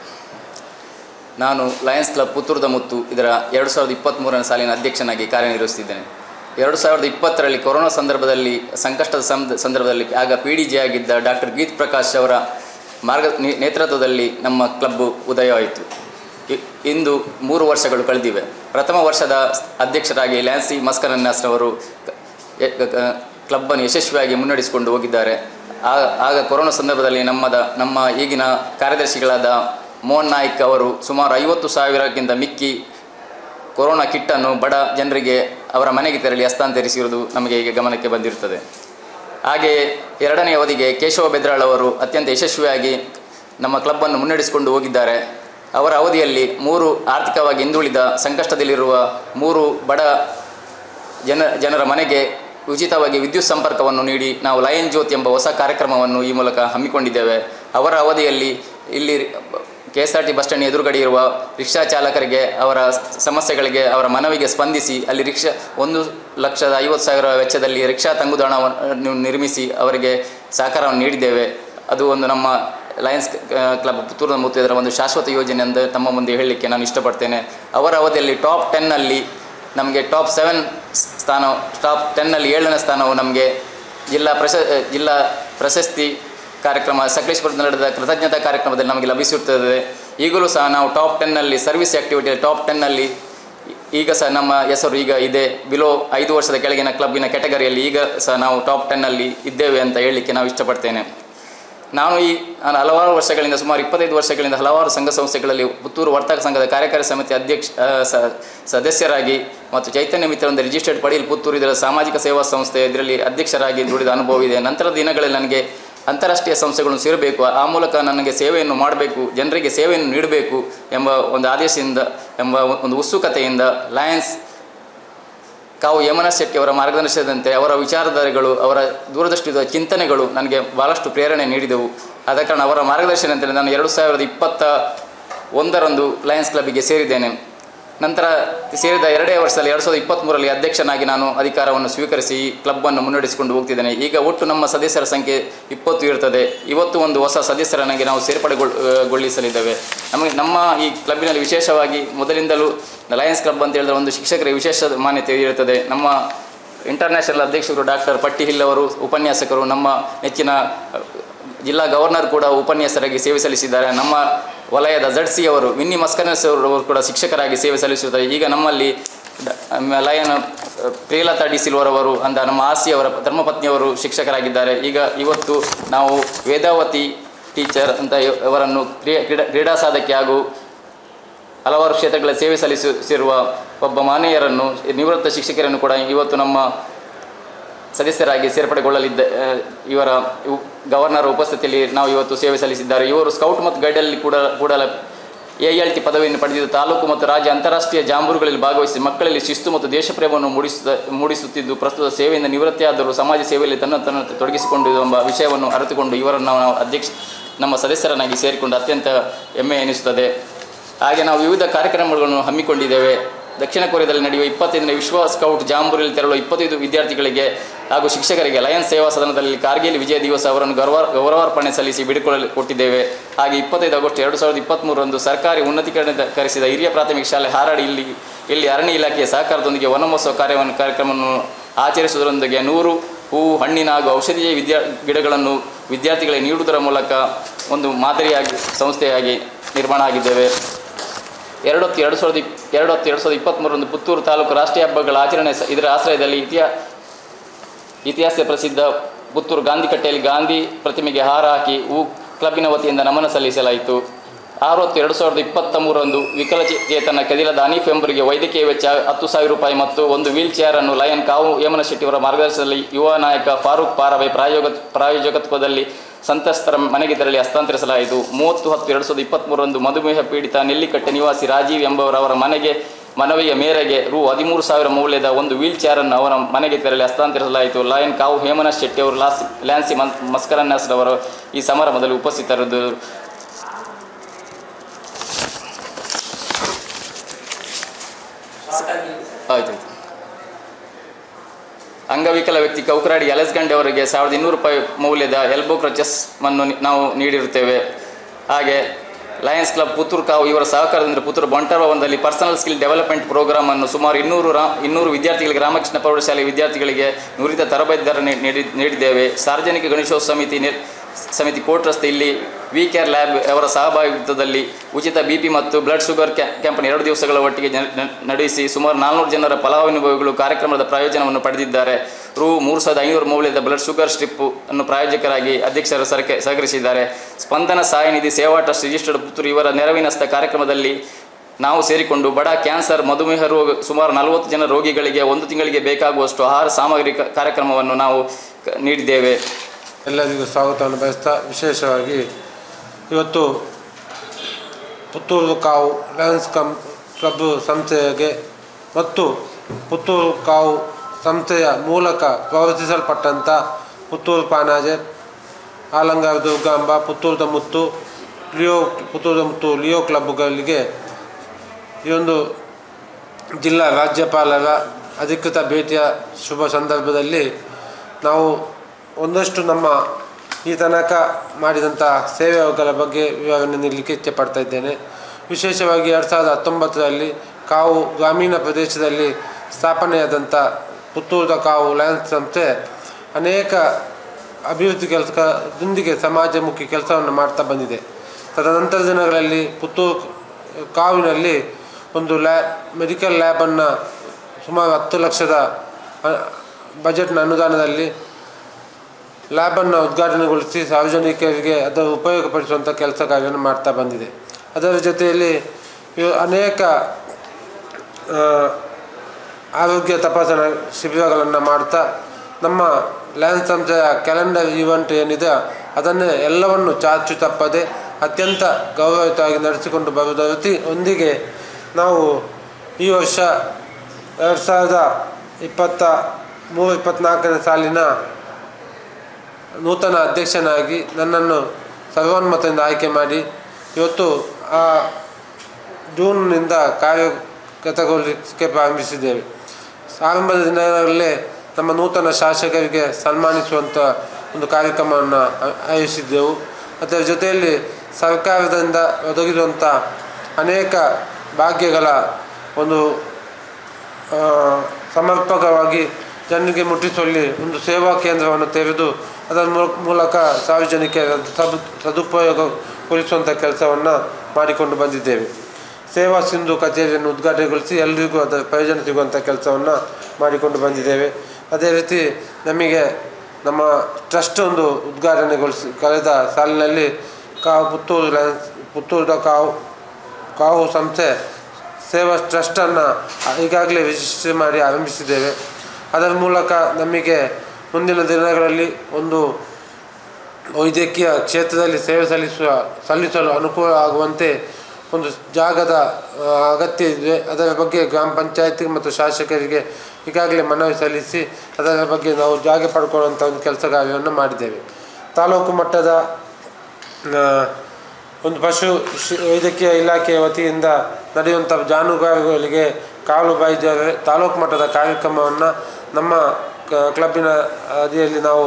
ನಾನು ಲಯನ್ಸ್ ಕ್ಲಬ್ ಪುತ್ತೂರದ ಮುತ್ತು ಇದರ ಎರಡು ಸಾವಿರದ ಇಪ್ಪತ್ತ್ಮೂರನೇ ಸಾಲಿನ ಅಧ್ಯಕ್ಷನಾಗಿ ಕಾರ್ಯನಿರ್ವಹಿಸುತ್ತಿದ್ದೇನೆ. ಎರಡು ಸಾವಿರದ ಇಪ್ಪತ್ತರಲ್ಲಿ ಕೊರೋನಾ ಸಂದರ್ಭದಲ್ಲಿ ಸಂಕಷ್ಟದ ಸಂದರ್ಭದಲ್ಲಿ ಆಗ ಪಿ ಡಿ ಜೆ ಆಗಿದ್ದ ಡಾಕ್ಟರ್ ಗೀತ್ ಪ್ರಕಾಶ್ ಅವರ ಮಾರ್ಗ ನೇತೃತ್ವದಲ್ಲಿ ನಮ್ಮ ಕ್ಲಬ್ಬು ಉದಯವಾಯಿತು. ಇಂದು ಮೂರು ವರ್ಷಗಳು ಕಳೆದಿವೆ. ಪ್ರಥಮ ವರ್ಷದ ಅಧ್ಯಕ್ಷರಾಗಿ ಲ್ಯಾನ್ಸಿ ಮಸ್ಕರನ್ನಾಸ್ರವರು ಕ್ಲಬ್ಬನ್ನು ಯಶಸ್ವಿಯಾಗಿ ಮುನ್ನಡೆಸಿಕೊಂಡು ಹೋಗಿದ್ದಾರೆ. ಆಗ ಕೊರೋನಾ ಸಂದರ್ಭದಲ್ಲಿ ನಮ್ಮದ ನಮ್ಮ ಈಗಿನ ಕಾರ್ಯದರ್ಶಿಗಳಾದ ಮೋಹನ್ ನಾಯ್ಕ್ ಅವರು ಸುಮಾರು ಐವತ್ತು ಸಾವಿರಕ್ಕಿಂತ ಮಿಕ್ಕಿ ಕೊರೋನಾ ಕಿಟ್ಟನ್ನು ಬಡ ಜನರಿಗೆ ಅವರ ಮನೆಗೆ ತೆರಳಿ ಹಸ್ತಾಂತರಿಸಿರುವುದು ನಮಗೆ ಈಗ ಗಮನಕ್ಕೆ ಬಂದಿರುತ್ತದೆ. ಹಾಗೆಯೇ ಎರಡನೇ ಅವಧಿಗೆ ಕೇಶವ ಬೆದ್ರಾಳ್ ಅವರು ಅತ್ಯಂತ ಯಶಸ್ವಿಯಾಗಿ ನಮ್ಮ ಕ್ಲಬ್ಬನ್ನು ಮುನ್ನಡೆಸಿಕೊಂಡು ಹೋಗಿದ್ದಾರೆ. ಅವರ ಅವಧಿಯಲ್ಲಿ ಮೂರು ಆರ್ಥಿಕವಾಗಿ ಹಿಂದುಳಿದ ಸಂಕಷ್ಟದಲ್ಲಿರುವ ಮೂರು ಬಡ ಜನ ಜನರ ಮನೆಗೆ ಉಚಿತವಾಗಿ ವಿದ್ಯುತ್ ಸಂಪರ್ಕವನ್ನು ನೀಡಿ ನಾವು ಲಯನ್ ಜ್ಯೋತಿ ಎಂಬ ಹೊಸ ಕಾರ್ಯಕ್ರಮವನ್ನು ಈ ಮೂಲಕ ಹಮ್ಮಿಕೊಂಡಿದ್ದೇವೆ. ಅವರ ಅವಧಿಯಲ್ಲಿ ಇಲ್ಲಿ K S R T bus stand ಎದುರುಗಡೆ ಇರುವ ರಿಕ್ಷಾ ಚಾಲಕರಿಗೆ ಅವರ ಸಮಸ್ಯೆಗಳಿಗೆ ಅವರ ಮನವಿಗೆ ಸ್ಪಂದಿಸಿ ಅಲ್ಲಿ ರಿಕ್ಷಾ ಒಂದು ಲಕ್ಷದ ಐವತ್ತು ಸಾವಿರ ವೆಚ್ಚದಲ್ಲಿ ರಿಕ್ಷಾ ತಂಗುದಾಣವನ್ನು ನಿರ್ಮಿಸಿ ಅವರಿಗೆ ಸಹಕಾರವನ್ನು ನೀಡಿದ್ದೇವೆ. ಅದು ಒಂದು ನಮ್ಮ ಲಯನ್ಸ್ ಕ್ಲಬ್ ಪುತ್ತೂರಿನ ಮುತ್ತು ಇದರ ಒಂದು ಶಾಶ್ವತ ಯೋಜನೆ ಎಂದು ತಮ್ಮ ಮುಂದೆ ಹೇಳಲಿಕ್ಕೆ ನಾನು ಇಷ್ಟಪಡ್ತೇನೆ. ಅವರ ಅವಧಿಯಲ್ಲಿ ಟಾಪ್ ಟೆನ್ನಲ್ಲಿ ನಮಗೆ ಟಾಪ್ ಸೆವೆನ್ ಸ್ಥಾನ ಟಾಪ್ ಟೆನ್ನಲ್ಲಿ ಏಳನೇ ಸ್ಥಾನವು ನಮಗೆ ಜಿಲ್ಲಾ ಪ್ರಶ ಜಿಲ್ಲಾ ಪ್ರಶಸ್ತಿ ಕಾರ್ಯಕ್ರಮ ಸಕಲೇಶ್ಪುರದಲ್ಲಿ ನಡೆದ ಕೃತಜ್ಞತಾ ಕಾರ್ಯಕ್ರಮದಲ್ಲಿ ನಮಗೆ ಲಭಿಸಿರುತ್ತದೆ. ಈಗಲೂ ಸಹ ನಾವು ಟಾಪ್ ಟೆನ್ನಲ್ಲಿ ಸರ್ವಿಸ್ ಆ್ಯಕ್ಟಿವಿಟಿಯಲ್ಲಿ ಟಾಪ್ ಟೆನ್ನಲ್ಲಿ ಈಗ ಸಹ ನಮ್ಮ ಹೆಸರು ಈಗ ಇದೆ. ಬಿಲೋ ಐದು ವರ್ಷದ ಕೆಳಗಿನ ಕ್ಲಬ್ಬಿನ ಕ್ಯಾಟಗರಿಯಲ್ಲಿ ಈಗ ಸಹ ನಾವು ಟಾಪ್ ಟೆನ್ನಲ್ಲಿ ಇದ್ದೇವೆ ಅಂತ ಹೇಳಲಿಕ್ಕೆ ನಾವು ಇಷ್ಟಪಡ್ತೇನೆ. ನಾನು ಈ ನಾನು ಹಲವಾರು ವರ್ಷಗಳಿಂದ ಸುಮಾರು ಇಪ್ಪತ್ತೈದು ವರ್ಷಗಳಿಂದ ಹಲವಾರು ಸಂಘ ಸಂಸ್ಥೆಗಳಲ್ಲಿ ಪುತ್ತೂರು ವರ್ತಕ ಸಂಘದ ಕಾರ್ಯಕಾರಿ ಸಮಿತಿ ಅಧ್ಯಕ್ಷ ಸದಸ್ಯರಾಗಿ ಮತ್ತು ಚೈತನ್ಯ ಮಿತ್ರರಿಂದ ರಿಜಿಸ್ಟರ್ಡ್ ಪಡೆಯಲು ಪುತ್ತೂರು ಇದರ ಸಾಮಾಜಿಕ ಸೇವಾ ಸಂಸ್ಥೆ ಇದರಲ್ಲಿ ಅಧ್ಯಕ್ಷರಾಗಿ ದುಡಿದ ಅನುಭವ ಇದೆ. ನಂತರದ ದಿನಗಳಲ್ಲಿ ನನಗೆ ಅಂತಾರಾಷ್ಟ್ರೀಯ ಸಂಸ್ಥೆಗಳನ್ನು ಸೇರಬೇಕು, ಆ ಮೂಲಕ ನನಗೆ ಸೇವೆಯನ್ನು ಮಾಡಬೇಕು, ಜನರಿಗೆ ಸೇವೆಯನ್ನು ನೀಡಬೇಕು ಎಂಬ ಒಂದು ಆದೇಶದಿಂದ ಎಂಬ ಒಂದು ಉತ್ಸುಕತೆಯಿಂದ ಲಯನ್ಸ್ ಕಾವು ಯಮನ ಶೆಟ್ಟಿ ಅವರ ಮಾರ್ಗದರ್ಶನದಂತೆ ಅವರ ವಿಚಾರಧಾರೆಗಳು ಅವರ ದೂರದೃಷ್ಟಿಯ ಚಿಂತನೆಗಳು ನನಗೆ ಭಾಳಷ್ಟು ಪ್ರೇರಣೆ ನೀಡಿದವು. ಆದ ಕಾರಣ ಅವರ ಮಾರ್ಗದರ್ಶನದಂತೆ ನಾನು ಎರಡು ಸಾವಿರದ ಇಪ್ಪತ್ತ ಒಂದರಂದು ಲಯನ್ಸ್ ಕ್ಲಬ್ಬಿಗೆ ಸೇರಿದ್ದೇನೆ. ನಂತರ ಸೇರಿದ ಎರಡೇ ವರ್ಷದಲ್ಲಿ ಎರಡು ಸಾವಿರದ ಇಪ್ಪತ್ತ್ಮೂರರಲ್ಲಿ ಅಧ್ಯಕ್ಷನಾಗಿ ನಾನು ಅಧಿಕಾರವನ್ನು ಸ್ವೀಕರಿಸಿ ಕ್ಲಬ್ಬನ್ನು ಮುನ್ನಡೆಸಿಕೊಂಡು ಹೋಗ್ತಿದ್ದೇನೆ. ಈಗ ಒಟ್ಟು ನಮ್ಮ ಸದಸ್ಯರ ಸಂಖ್ಯೆ ಇಪ್ಪತ್ತು ಇರುತ್ತದೆ. ಇವತ್ತು ಒಂದು ಹೊಸ ಸದಸ್ಯರನ್ನಾಗಿ ನಾವು ಸೇರ್ಪಡೆಗೊಳಿಸಲಿದ್ದೇವೆ. ನಮಗೆ ನಮ್ಮ ಈ ಕ್ಲಬ್ಬಿನಲ್ಲಿ ವಿಶೇಷವಾಗಿ ಮೊದಲಿಂದಲೂ ಲಯನ್ಸ್ ಕ್ಲಬ್ ಅಂತ ಹೇಳಿದ್ರೆ ಒಂದು ಶಿಕ್ಷಕರಿಗೆ ವಿಶೇಷ ಮಾನ್ಯತೆ ಇರುತ್ತದೆ. ನಮ್ಮ ಇಂಟರ್ನ್ಯಾಷನಲ್ ಅಧ್ಯಕ್ಷರು ಡಾಕ್ಟರ್ ಪಟ್ಟಿ ಹಿಲ್ ಅವರು ಉಪನ್ಯಾಸಕರು, ನಮ್ಮ ನೆಚ್ಚಿನ ಜಿಲ್ಲಾ ಗವರ್ನರ್ ಕೂಡ ಉಪನ್ಯಾಸರಾಗಿ ಸೇವೆ ಸಲ್ಲಿಸಿದ್ದಾರೆ. ನಮ್ಮ ವಲಯದ ಜಡ್ ಸಿ ಅವರು ವಿನ್ನಿ ಮಸ್ಕನಸ್ ಅವರು ಕೂಡ ಶಿಕ್ಷಕರಾಗಿ ಸೇವೆ ಸಲ್ಲಿಸುತ್ತಾರೆ. ಈಗ ನಮ್ಮಲ್ಲಿ ಲಯನ್ ಪ್ರಿಯಲತಾ ಡಿ ಸಿಲ್ವರವರು ಅಂತ ನಮ್ಮ ಆಸಿಯವರ ಧರ್ಮಪತ್ನಿಯವರು ಶಿಕ್ಷಕರಾಗಿದ್ದಾರೆ. ಈಗ ಇವತ್ತು ನಾವು ವೇದಾವತಿ ಟೀಚರ್ ಅಂತ ಅವರನ್ನು ಕ್ರೀಡಾ ಕ್ರೀಡಾ ಸಾಧಕಿ ಹಾಗೂ ಹಲವಾರು ಕ್ಷೇತ್ರಗಳ ಸೇವೆ ಸಲ್ಲಿಸಿರುವ ಒಬ್ಬ ಮಾನವೀಯರನ್ನು ನಿವೃತ್ತ ಶಿಕ್ಷಕರನ್ನು ಕೂಡ ಇವತ್ತು ನಮ್ಮ ಸದಸ್ಯರಾಗಿ ಸೇರ್ಪಡೆಗೊಳ್ಳಲಿದ್ದ ಇವರ ಗವರ್ನರ್ ಉಪಸ್ಥಿತಿಯಲ್ಲಿ ನಾವು ಇವತ್ತು ಸೇವೆ ಸಲ್ಲಿಸಿದ್ದಾರೆ. ಇವರು ಸ್ಕೌಟ್ ಮತ್ತು ಗೈಡಲ್ಲಿ ಕೂಡ ಕೂಡ ಎ ಎಲ್ ಟಿ ಪದವಿಯನ್ನು ಪಡೆದಿದ್ದು ತಾಲೂಕು ಮತ್ತು ರಾಜ್ಯ ಅಂತಾರಾಷ್ಟ್ರೀಯ ಜಾಂಬೂರುಗಳಲ್ಲಿ ಭಾಗವಹಿಸಿ ಮಕ್ಕಳಲ್ಲಿ ಶಿಸ್ತು ಮತ್ತು ದೇಶಪ್ರೇಮವನ್ನು ಮೂಡಿಸ ಮೂಡಿಸುತ್ತಿದ್ದು ಪ್ರಸ್ತುತ ಸೇವೆಯಿಂದ ನಿವೃತ್ತಿಯಾದರೂ ಸಮಾಜ ಸೇವೆಯಲ್ಲಿ ತನ್ನ ತನ್ನ ತೊಡಗಿಸಿಕೊಂಡು ಎಂಬ ವಿಷಯವನ್ನು ಅರಿತುಕೊಂಡು ಇವರನ್ನು ನಾವು ಅಧ್ಯಕ್ಷ ನಮ್ಮ ಸದಸ್ಯರನ್ನಾಗಿ ಸೇರಿಕೊಂಡು ಅತ್ಯಂತ ಹೆಮ್ಮೆ ಎನಿಸುತ್ತದೆ. ಹಾಗೆ ನಾವು ವಿವಿಧ ಕಾರ್ಯಕ್ರಮಗಳನ್ನು ಹಮ್ಮಿಕೊಂಡಿದ್ದೇವೆ. ದಕ್ಷಿಣ ಕೊರಿಯಾದಲ್ಲಿ ನಡೆಯುವ ಇಪ್ಪತ್ತೈದನೇ ವಿಶ್ವ ಸ್ಕೌಟ್ ಜಾಂಬೂರಿಯಲ್ಲಿ ತೆರಳುವ ಇಪ್ಪತ್ತೈದು ವಿದ್ಯಾರ್ಥಿಗಳಿಗೆ ಹಾಗೂ ಶಿಕ್ಷಕರಿಗೆ ಲಯನ್ಸ್ ಸೇವಾ ಸದನದಲ್ಲಿ ಕಾರ್ಗಿಲ್ ವಿಜಯ ದಿವಸ ಅವರನ್ನು ಗೌರವ ಗೌರವಾರ್ಪಣೆ ಸಲ್ಲಿಸಿ ಬಿಡುಕೊಳ್ಳಲು ಕೊಟ್ಟಿದ್ದೇವೆ. ಹಾಗೆ ಇಪ್ಪತ್ತೈದು ಆಗಸ್ಟ್ ಎರಡು ಸಾವಿರದ ಇಪ್ಪತ್ತ್ಮೂರರಂದು ಸರ್ಕಾರಿ ಉನ್ನತೀಕರಣಕರಿಸಿದ ಹಿರಿಯ ಪ್ರಾಥಮಿಕ ಶಾಲೆ ಹಾರಾಡಿ ಇಲ್ಲಿ ಇಲ್ಲಿ ಅರಣ್ಯ ಇಲಾಖೆಯ ಸಹಕಾರದೊಂದಿಗೆ ವನಮಹೋತ್ಸವ ಕಾರ್ಯವನ್ನು ಕಾರ್ಯಕ್ರಮವನ್ನು ಆಚರಿಸುವುದರೊಂದಿಗೆ ನೂರು ಹೂವು, ಹಣ್ಣಿನ ಹಾಗೂ ಔಷಧೀಯ ವಿದ್ಯಾ ಗಿಡಗಳನ್ನು ವಿದ್ಯಾರ್ಥಿಗಳಿಗೆ ನೀಡುವುದರ ಮೂಲಕ ಒಂದು ಮಾದರಿಯಾಗಿ ಸಂಸ್ಥೆಯಾಗಿ ನಿರ್ಮಾಣ ಆಗಿದ್ದೇವೆ. ಎರಡು ಹತ್ತು ಎರಡು ಸಾವಿರದ ಇಪ್ ಎರಡು ಹತ್ತು ಎರಡು ಸಾವಿರದ ಇಪ್ಪತ್ತ್ಮೂರರಂದು ಪುತ್ತೂರು ತಾಲೂಕು ರಾಷ್ಟ್ರೀಯ ಹಬ್ಬಗಳ ಆಚರಣೆ ಇದರ ಆಶ್ರಯದಲ್ಲಿ ಇತಿಹಾ ಇತಿಹಾಸ ಪ್ರಸಿದ್ಧ ಪುತ್ತೂರು ಗಾಂಧಿ ಕಟ್ಟೆಯಲ್ಲಿ ಗಾಂಧಿ ಪ್ರತಿಮೆಗೆ ಹಾರ ಹಾಕಿ ಹೂ ಕ್ಲಬ್ಬಿನ ವತಿಯಿಂದ ನಮನ ಸಲ್ಲಿಸಲಾಯಿತು. ಆರು ಹತ್ತು ಎರಡು ಸಾವಿರದ ಇಪ್ಪತ್ತ ಮೂರರಂದು ವಿಕಲಚೇತನ ಕೆದಿಲದ ಹನೀಫ್ ಎಂಬರಿಗೆ ವೈದ್ಯಕೀಯ ವೆಚ್ಚ ಹತ್ತು ಸಾವಿರ ರೂಪಾಯಿ ಮತ್ತು ಒಂದು ವೀಲ್ ಚೇರನ್ನು ಲಯನ್ ಕಾವು ಹೇಮನ ಶೆಟ್ಟಿಯವರ ಮಾರ್ಗದರ್ಶನದಲ್ಲಿ ಯುವ ನಾಯಕ ಫಾರೂಕ್ ಪಾರವೆ ಪ್ರಾಯೋಗ ಪ್ರಾಯೋಜಕತ್ವದಲ್ಲಿ ಸಂತ್ರಸ್ತರ ಮನೆಗೆ ತೆರಳಿ ಹಸ್ತಾಂತರಿಸಲಾಯಿತು. ಮೂವತ್ತು ಹತ್ತು ಎರಡು ಸಾವಿರದ ಇಪ್ಪತ್ತ್ಮೂರರಂದು ಮಧುಮೇಹ ಪೀಡಿತ ನೆಲ್ಲಿಕಟ್ಟೆ ನಿವಾಸಿ ರಾಜೀವ್ ಎಂಬವರವರ ಮನೆಗೆ ಮನವಿಯ ಮೇರೆಗೆ ರು ಹದಿಮೂರು ಸಾವಿರ ಮೌಲ್ಯದ ಒಂದು ವೀಲ್ ಚೇರನ್ನು ಅವರ ಮನೆಗೆ ತೆರಳಿ ಹಸ್ತಾಂತರಿಸಲಾಯಿತು. ಲಯನ್ ಕಾವು ಹೇಮನ ಶೆಟ್ಟಿಯವರು ಲಾಸ್ ಲ್ಯಾನ್ಸಿ ಮಸ್ಕರನ್ನಾಸ್ರವರು ಈ ಸಮಾರಂಭದಲ್ಲಿ ಉಪಸ್ಥಿತರಿದ್ದರು. ಆಯ್ತು ಅಂಗವಿಕಲ ವ್ಯಕ್ತಿ ಕೌಕರಾಡಿ ಯಲಸ್ಗಂಡೆ ಅವರಿಗೆ ಸಾವಿರದ ಇನ್ನೂರು ರೂಪಾಯಿ ಮೌಲ್ಯದ ಎಲ್ಬೋ ಕ್ರಚಸ್ ಅನ್ನು ನಾವು ನೀಡಿರುತ್ತೇವೆ. ಹಾಗೆ ಲಯನ್ಸ್ ಕ್ಲಬ್ ಪುತ್ತೂರು ಕಾವು ಇವರ ಸಹಕಾರದಿಂದ ಪುತ್ತೂರು ಬಂಟರವನದಲ್ಲಿ ಪರ್ಸನಲ್ ಸ್ಕಿಲ್ ಡೆವಲಪ್ಮೆಂಟ್ ಪ್ರೋಗ್ರಾಮ್ ಅನ್ನು ಸುಮಾರು ಇನ್ನೂರು ರಾ ಇನ್ನೂರು ವಿದ್ಯಾರ್ಥಿಗಳಿಗೆ ರಾಮಕೃಷ್ಣ ಪ್ರೌಢಶಾಲೆ ವಿದ್ಯಾರ್ಥಿಗಳಿಗೆ ನುರಿತ ತರಬೇತಿದಾರ ನೀಡಿ ನೀಡಿದ್ದೇವೆ. ಸಾರ್ವಜನಿಕ ಗಣೇಶೋತ್ಸವ ಸಮಿತಿ ಸಮಿತಿ ಕೋರ್ಟ್ ರಸ್ತೆ ಇಲ್ಲಿ ವಿ ಕೇರ್ ಲ್ಯಾಬ್ ಅವರ ಸಹಭಾಗಿತ್ವದಲ್ಲಿ ಉಚಿತ ಬಿ ಪಿ ಮತ್ತು ಬ್ಲಡ್ ಶುಗರ್ ಕ್ಯಾಂಪನ್ನು ಎರಡು ದಿವಸಗಳ ಒಟ್ಟಿಗೆ ನಡೆಸಿ ಸುಮಾರು ನಾಲ್ನೂರು ಜನರ ಫಲಾನುಭವಿಗಳು ಕಾರ್ಯಕ್ರಮದ ಪ್ರಯೋಜನವನ್ನು ಪಡೆದಿದ್ದಾರೆ. ರು ಮೂರು ಸಾವಿರದ ಐನೂರು ಮೌಲ್ಯದ ಬ್ಲಡ್ ಶುಗರ್ ಸ್ಟ್ರಿಪ್ ಅನ್ನು ಪ್ರಾಯೋಜಕರಾಗಿ ಅಧ್ಯಕ್ಷರು ಸರಕೆ ಸಹಕರಿಸಿದ್ದಾರೆ. ಸ್ಪಂದನ ಸಹಾಯ ನಿಧಿ ಸೇವಾ ಟ್ರಸ್ಟ್ ರಿಜಿಸ್ಟರ್ಡ್ ಪುತ್ತೂರು ಇವರ ನೆರವಿನಸ್ಥ ಕಾರ್ಯಕ್ರಮದಲ್ಲಿ ನಾವು ಸೇರಿಕೊಂಡು ಬಡ ಕ್ಯಾನ್ಸರ್ ಮಧುಮೇಹ ರೋಗ ಸುಮಾರು ನಲವತ್ತು ಜನ ರೋಗಿಗಳಿಗೆ ಒಂದು ತಿಂಗಳಿಗೆ ಬೇಕಾಗುವಷ್ಟು ಆಹಾರ ಸಾಮಗ್ರಿ ಕಾರ್ಯಕ್ರಮವನ್ನು ನಾವು ನೀಡಿದ್ದೇವೆ. ಎಲ್ಲರಿಗೂ ಸ್ವಾಗತವನ್ನು ಬಯಸ್ತಾ ವಿಶೇಷವಾಗಿ ಇವತ್ತು ಪುತ್ತೂರು ಕಾವು ಲಯನ್ಸ್ ಕಂ ಕ್ಲಬ್ ಸಂಸ್ಥೆಗೆ ಮತ್ತು ಪುತ್ತೂರು ಕಾವು ಸಂಸ್ಥೆಯ ಮೂಲಕ ಪ್ರವರ್ತಿಸಲ್ಪಟ್ಟಂಥ ಪುತ್ತೂರು ಪಾನಾಜೆ, ಆಲಂಗಾರ ದುರ್ಗಾಂಬ, ಪುತ್ತೂರದ ಮುತ್ತು, ಲಿಯೋ ಪುತ್ತೂರದ ಮುತ್ತು ಲಿಯೋ ಕ್ಲಬ್ಗಳಿಗೆ ಈ ಒಂದು ಜಿಲ್ಲಾ ರಾಜ್ಯಪಾಲರ ಅಧಿಕೃತ ಭೇಟಿಯ ಶುಭ ಸಂದರ್ಭದಲ್ಲಿ ನಾವು ಒಂದಷ್ಟು ನಮ್ಮ ಈ ತನಕ ಮಾಡಿದಂಥ ಸೇವೆಗಳ ಬಗ್ಗೆ ವಿವರಣೆ ನೀಡಲಿಕ್ಕೆ ಇಚ್ಛೆಪಡ್ತಾ ಇದ್ದೇನೆ. ವಿಶೇಷವಾಗಿ ಎರಡು ಸಾವಿರದ ಹತ್ತೊಂಬತ್ತರಲ್ಲಿ ಕಾವು ಗ್ರಾಮೀಣ ಪ್ರದೇಶದಲ್ಲಿ ಸ್ಥಾಪನೆಯಾದಂಥ ಪುತ್ತೂರದ ಕಾವು ಲಯನ್ಸ್ ಸಂಸ್ಥೆ ಅನೇಕ ಅಭಿವೃದ್ಧಿ ಕೆಲಸದೊಂದಿಗೆ ಸಮಾಜಮುಖಿ ಕೆಲಸವನ್ನು ಮಾಡ್ತಾ ಬಂದಿದೆ. ತದನಂತರ ದಿನಗಳಲ್ಲಿ ಪುತ್ತೂರು ಕಾವಿನಲ್ಲಿ ಒಂದು ಲ್ಯಾಬ್ ಮೆಡಿಕಲ್ ಲ್ಯಾಬನ್ನು ಸುಮಾರು ಹತ್ತು ಲಕ್ಷದ ಬಜೆಟ್ನ ಅನುದಾನದಲ್ಲಿ ಲ್ಯಾಬನ್ನು ಉದ್ಘಾಟನೆಗೊಳಿಸಿ ಸಾರ್ವಜನಿಕರಿಗೆ ಅದರ ಉಪಯೋಗಪಡಿಸುವಂಥ ಕೆಲಸ ಕಾರ್ಯವನ್ನು ಮಾಡ್ತಾ ಬಂದಿದೆ. ಅದರ ಜೊತೆಯಲ್ಲಿ ಅನೇಕ ಆರೋಗ್ಯ ತಪಾಸಣಾ ಶಿಬಿರಗಳನ್ನು ಮಾಡ್ತಾ ನಮ್ಮ ಲಯನ್ಸ್ ಸಂಸ್ಥೆಯ ಕ್ಯಾಲೆಂಡರ್ ಈವೆಂಟ್ ಏನಿದೆ ಅದನ್ನೇ ಎಲ್ಲವನ್ನು ಚಾಚು ತಪ್ಪದೆ ಅತ್ಯಂತ ಗೌರವಯುತವಾಗಿ ನಡೆಸಿಕೊಂಡು ಬರುವುದರ ಜೊತೆ ಒಂದಿಗೆ ನಾವು ಈ ವರ್ಷ ಎರಡು ಸಾವಿರದ ಇಪ್ಪತ್ತ ಮೂರು ಇಪ್ಪತ್ತ್ನಾಲ್ಕನೇ ಸಾಲಿನ ನೂತನ ಅಧ್ಯಕ್ಷನಾಗಿ ನನ್ನನ್ನು ಸರ್ವಾನುಮತದಿಂದ ಆಯ್ಕೆ ಮಾಡಿ ಇವತ್ತು ಆ ಜೂನ್ನಿಂದ ಕಾರ್ಯಗತಗೊಳಿಸಲಿಕ್ಕೆ ಪ್ರಾರಂಭಿಸಿದ್ದೇವೆ. ಆರಂಭದ ದಿನಗಳಲ್ಲೇ ನಮ್ಮ ನೂತನ ಶಾಸಕರಿಗೆ ಸನ್ಮಾನಿಸುವಂಥ ಒಂದು ಕಾರ್ಯಕ್ರಮವನ್ನು ಆಯೋಜಿಸಿದ್ದೆವು. ಅದರ ಜೊತೆಯಲ್ಲಿ ಸರ್ಕಾರದಿಂದ ಒದಗಿಸುವಂಥ ಅನೇಕ ಭಾಗ್ಯಗಳ ಒಂದು ಸಮರ್ಪಕವಾಗಿ ಜನರಿಗೆ ಮುಟ್ಟಿಸುವಲ್ಲಿ ಒಂದು ಸೇವಾ ಕೇಂದ್ರವನ್ನು ತೆರೆದು ಅದರ ಮೂಲಕ ಸಾರ್ವಜನಿಕರ ಸದು ಸದುಪಯೋಗಗೊಳಿಸುವಂಥ ಕೆಲಸವನ್ನು ಮಾಡಿಕೊಂಡು ಬಂದಿದ್ದೇವೆ. ಸೇವಾ ಸಿಂಧು ಕಚೇರಿಯನ್ನು ಉದ್ಘಾಟನೆಗೊಳಿಸಿ ಎಲ್ಲರಿಗೂ ಅದರ ಪ್ರಯೋಜನ ಸಿಗುವಂಥ ಕೆಲಸವನ್ನು ಮಾಡಿಕೊಂಡು ಬಂದಿದ್ದೇವೆ. ಅದೇ ರೀತಿ ನಮಗೆ ನಮ್ಮ ಟ್ರಸ್ಟ್ ಒಂದು ಉದ್ಘಾಟನೆಗೊಳಿಸಿ ಕಳೆದ ಸಾಲಿನಲ್ಲಿ ಕಾವು ಪುತ್ತೂರು ಲಯನ್ಸ್ ಪುತ್ತೂರದ ಕಾವು ಕಾವು ಸಂಸ್ಥೆ ಸೇವಾ ಟ್ರಸ್ಟನ್ನು ಈಗಾಗಲೇ ರಿಜಿಸ್ಟರ್ ಮಾಡಿ ಆರಂಭಿಸಿದ್ದೇವೆ. ಅದರ ಮೂಲಕ ನಮಗೆ ಮುಂದಿನ ದಿನಗಳಲ್ಲಿ ಒಂದು ವೈದ್ಯಕೀಯ ಕ್ಷೇತ್ರದಲ್ಲಿ ಸೇವೆ ಸಲ್ಲಿಸುವ ಸಲ್ಲಿಸಲು ಅನುಕೂಲ ಆಗುವಂತೆ ಒಂದು ಜಾಗದ ಅಗತ್ಯ ಇದೆ. ಅದರ ಬಗ್ಗೆ ಗ್ರಾಮ ಪಂಚಾಯತಿ ಮತ್ತು ಶಾಸಕರಿಗೆ ಈಗಾಗಲೇ ಮನವಿ ಸಲ್ಲಿಸಿ ಅದರ ಬಗ್ಗೆ ನಾವು ಜಾಗ ಪಡ್ಕೊಳ್ಳುವಂಥ ಒಂದು ಕೆಲಸ ಕಾರ್ಯವನ್ನು ಮಾಡಿದ್ದೇವೆ. ತಾಲೂಕು ಮಟ್ಟದ ಒಂದು ಪಶು ವೈದ್ಯಕೀಯ ಇಲಾಖೆಯ ವತಿಯಿಂದ ನಡೆಯುವಂಥ ಜಾನುವಾರುಗಳಿಗೆ ಕಾಲು ಬಾಯಿದರೆ ತಾಲೂಕು ಮಟ್ಟದ ಕಾರ್ಯಕ್ರಮವನ್ನು ನಮ್ಮ ಕ್ಲಬ್ಬಿನ ಅಡಿಯಲ್ಲಿ ನಾವು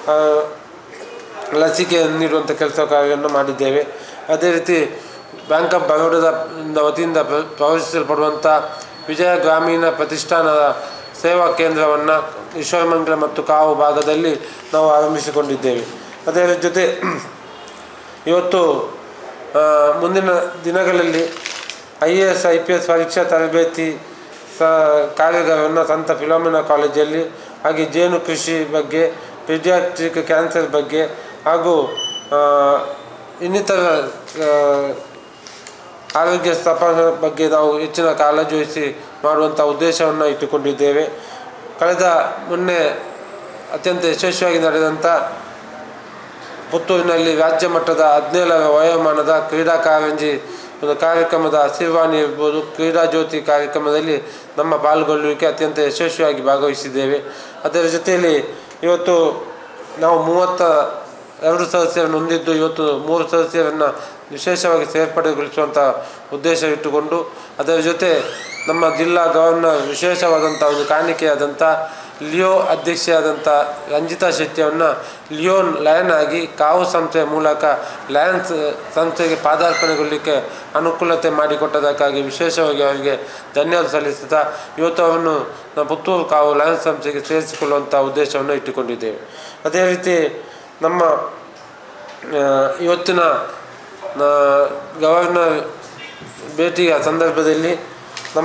ಲಸಿಕೆ ನೀಡುವಂಥ ಕೆಲಸ ಕಾರ್ಯವನ್ನು ಮಾಡಿದ್ದೇವೆ. ಅದೇ ರೀತಿ ಬ್ಯಾಂಕ್ ಆಫ್ ಬರೋಡದ ವತಿಯಿಂದ ಪ್ರವೇಶಿಸಲ್ಪಡುವಂಥ ವಿಜಯ ಗ್ರಾಮೀಣ ಪ್ರತಿಷ್ಠಾನದ ಸೇವಾ ಕೇಂದ್ರವನ್ನು ಈಶ್ವರಮಂಗಲ ಮತ್ತು ಕಾವು ಭಾಗದಲ್ಲಿ ನಾವು ಆರಂಭಿಸಿಕೊಂಡಿದ್ದೇವೆ. ಅದರ ಜೊತೆ ಇವತ್ತು ಮುಂದಿನ ದಿನಗಳಲ್ಲಿ I A S I P S ಪರೀಕ್ಷಾ ತರಬೇತಿ ಸ ಕಾರ್ಯಾಗಾರವನ್ನು ಸಂತ ಫಿಲೋಮಿನಾ ಕಾಲೇಜಲ್ಲಿ, ಹಾಗೆ ಜೇನು ಕೃಷಿ ಬಗ್ಗೆ, ಪೀಡಿಯಾಟ್ರಿಕ್ ಕ್ಯಾನ್ಸರ್ ಬಗ್ಗೆ ಹಾಗೂ ಇನ್ನಿತರ ಆರೋಗ್ಯ ತಪಾಸಣೆ ಬಗ್ಗೆ ನಾವು ಹೆಚ್ಚಿನ ಕಾಳಜಿ ವಹಿಸಿ ಮಾಡುವಂಥ ಉದ್ದೇಶವನ್ನು ಇಟ್ಟುಕೊಂಡಿದ್ದೇವೆ. ಕಳೆದ ಮೊನ್ನೆ ಅತ್ಯಂತ ಯಶಸ್ವಿಯಾಗಿ ನಡೆದಂಥ ಪುತ್ತೂರಿನಲ್ಲಿ ರಾಜ್ಯ ಮಟ್ಟದ ಹದಿನೇಳರ ವಯೋಮಾನದ ಕ್ರೀಡಾ ಕಾರಂಜಿ ಒಂದು ಕಾರ್ಯಕ್ರಮದ ಹಸಿರುವಾಣಿ ಇರ್ಬೋದು, ಕ್ರೀಡಾ ಜ್ಯೋತಿ ಕಾರ್ಯಕ್ರಮದಲ್ಲಿ ನಮ್ಮ ಪಾಲ್ಗೊಳ್ಳುವಿಕೆ ಅತ್ಯಂತ ಯಶಸ್ವಿಯಾಗಿ ಭಾಗವಹಿಸಿದ್ದೇವೆ. ಅದರ ಜೊತೆಯಲ್ಲಿ ಇವತ್ತು ನಾವು ಮೂವತ್ತ ಎರಡು ಸದಸ್ಯರನ್ನು ಹೊಂದಿದ್ದು ಇವತ್ತು ಮೂರು ಸದಸ್ಯರನ್ನು ವಿಶೇಷವಾಗಿ ಸೇರ್ಪಡೆಗೊಳಿಸುವಂಥ ಉದ್ದೇಶ ಇಟ್ಟುಕೊಂಡು ಅದರ ಜೊತೆ ನಮ್ಮ ಜಿಲ್ಲಾ ಗವರ್ನರ್ ವಿಶೇಷವಾದಂಥ ಒಂದು ಕಾಣಿಕೆಯಾದಂಥ ಲಿಯೋ ಅಧ್ಯಕ್ಷೆಯಾದಂಥ ರಂಜಿತಾ ಶೆಟ್ಟಿಯನ್ನು ಲಿಯೋನ್ ಲಯನ್ ಆಗಿ ಕಾವು ಸಂಸ್ಥೆಯ ಮೂಲಕ ಲಯನ್ಸ್ ಸಂಸ್ಥೆಗೆ ಪಾದಾರ್ಪಣೆಗೊಳ್ಳಲಿಕ್ಕೆ ಅನುಕೂಲತೆ ಮಾಡಿಕೊಟ್ಟದಕ್ಕಾಗಿ ವಿಶೇಷವಾಗಿ ಅವರಿಗೆ ಧನ್ಯವಾದ ಸಲ್ಲಿಸುತ್ತಾ ಇವತ್ತು ಅವರನ್ನು ನಮ್ಮ ಪುತ್ತೂರು ಕಾವು ಲಯನ್ಸ್ ಸಂಸ್ಥೆಗೆ ಸೇರಿಸಿಕೊಳ್ಳುವಂಥ ಉದ್ದೇಶವನ್ನು ಇಟ್ಟುಕೊಂಡಿದ್ದೇವೆ. ಅದೇ ರೀತಿ ನಮ್ಮ ಇವತ್ತಿನ ಗವರ್ನರ್ ಭೇಟಿಯ ಸಂದರ್ಭದಲ್ಲಿ ನಮ್ಮ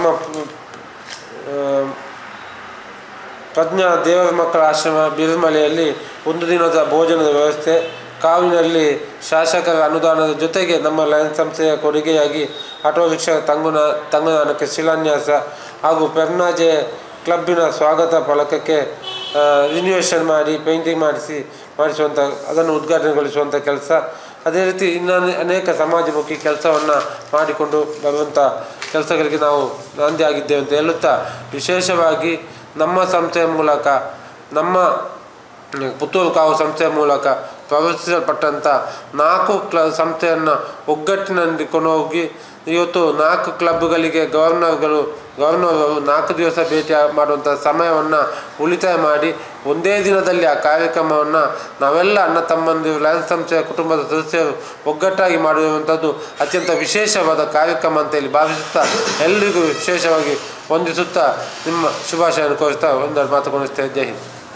ಪ್ರಜ್ಞಾ ದೇವರ ಮಕ್ಕಳ ಆಶ್ರಮ ಬಿರುಮಲೆಯಲ್ಲಿ ಒಂದು ದಿನದ ಭೋಜನದ ವ್ಯವಸ್ಥೆ, ಕಾವಿನಲ್ಲಿ ಶಾಸಕರ ಅನುದಾನದ ಜೊತೆಗೆ ನಮ್ಮ ಲಯನ್ಸ್ ಸಂಸ್ಥೆಯ ಕೊಡುಗೆಯಾಗಿ ಆಟೋ ರಿಕ್ಷಾ ತಂಗುನ ತಂಗುದಾನಕ್ಕೆ ಶಿಲಾನ್ಯಾಸ ಹಾಗೂ ಪೆರ್ನಾಜೆ ಕ್ಲಬ್ಬಿನ ಸ್ವಾಗತ ಫಲಕಕ್ಕೆ ರಿನ್ಯೂವೇಷನ್ ಮಾಡಿ ಪೇಂಟಿಂಗ್ ಮಾಡಿಸಿ ಮಾಡಿಸುವಂಥ ಅದನ್ನು ಉದ್ಘಾಟನೆಗೊಳಿಸುವಂಥ ಕೆಲಸ, ಅದೇ ರೀತಿ ಇನ್ನು ಅನೇಕ ಸಮಾಜಮುಖಿ ಕೆಲಸವನ್ನು ಮಾಡಿಕೊಂಡು ಬರುವಂಥ ಕೆಲಸಗಳಿಗೆ ನಾವು ನಾಂದಿ ಆಗಿದ್ದೇವೆ ಅಂತ ಹೇಳುತ್ತಾ, ವಿಶೇಷವಾಗಿ ನಮ್ಮ ಸಂಸ್ಥೆಯ ಮೂಲಕ ನಮ್ಮ ಪುತ್ತೂರು ಕಾವು ಸಂಸ್ಥೆಯ ಮೂಲಕ ಪ್ರವೇಶಿಸಲ್ಪಟ್ಟಂಥ ನಾಲ್ಕು ಕ್ಲ ಸಂಸ್ಥೆಯನ್ನು ಒಗ್ಗಟ್ಟಿನಲ್ಲಿ ಕೊಂಡೋಗಿ ಇವತ್ತು ನಾಲ್ಕು ಕ್ಲಬ್ಗಳಿಗೆ ಗವರ್ನರ್ಗಳು ಗವರ್ನರ್ ನಾಲ್ಕು ದಿವಸ ಭೇಟಿ ಮಾಡುವಂಥ ಸಮಯವನ್ನು ಉಳಿತಾಯ ಮಾಡಿ ಒಂದೇ ದಿನದಲ್ಲಿ ಆ ಕಾರ್ಯಕ್ರಮವನ್ನು ನಾವೆಲ್ಲ ಅಣ್ಣ ತಮ್ಮಂದಿರು ಲಯನ್ಸ್ ಸಂಸ್ಥೆಯ ಕುಟುಂಬದ ಸದಸ್ಯರು ಒಗ್ಗಟ್ಟಾಗಿ ಮಾಡಿರುವಂಥದ್ದು ಅತ್ಯಂತ ವಿಶೇಷವಾದ ಕಾರ್ಯಕ್ರಮ ಅಂತೇಳಿ ಭಾವಿಸುತ್ತಾ ಎಲ್ಲರಿಗೂ ವಿಶೇಷವಾಗಿ ವಂದಿಸುತ್ತಾ ನಿಮ್ಮ ಶುಭಾಶಯವನ್ನು ಕೋರಿಸ್ತಾ ಒಂದೆರಡು ಮಾತು ಕೊಡಿಸ್ತೇವೆ. ಜೈ ಹಿಂದ್.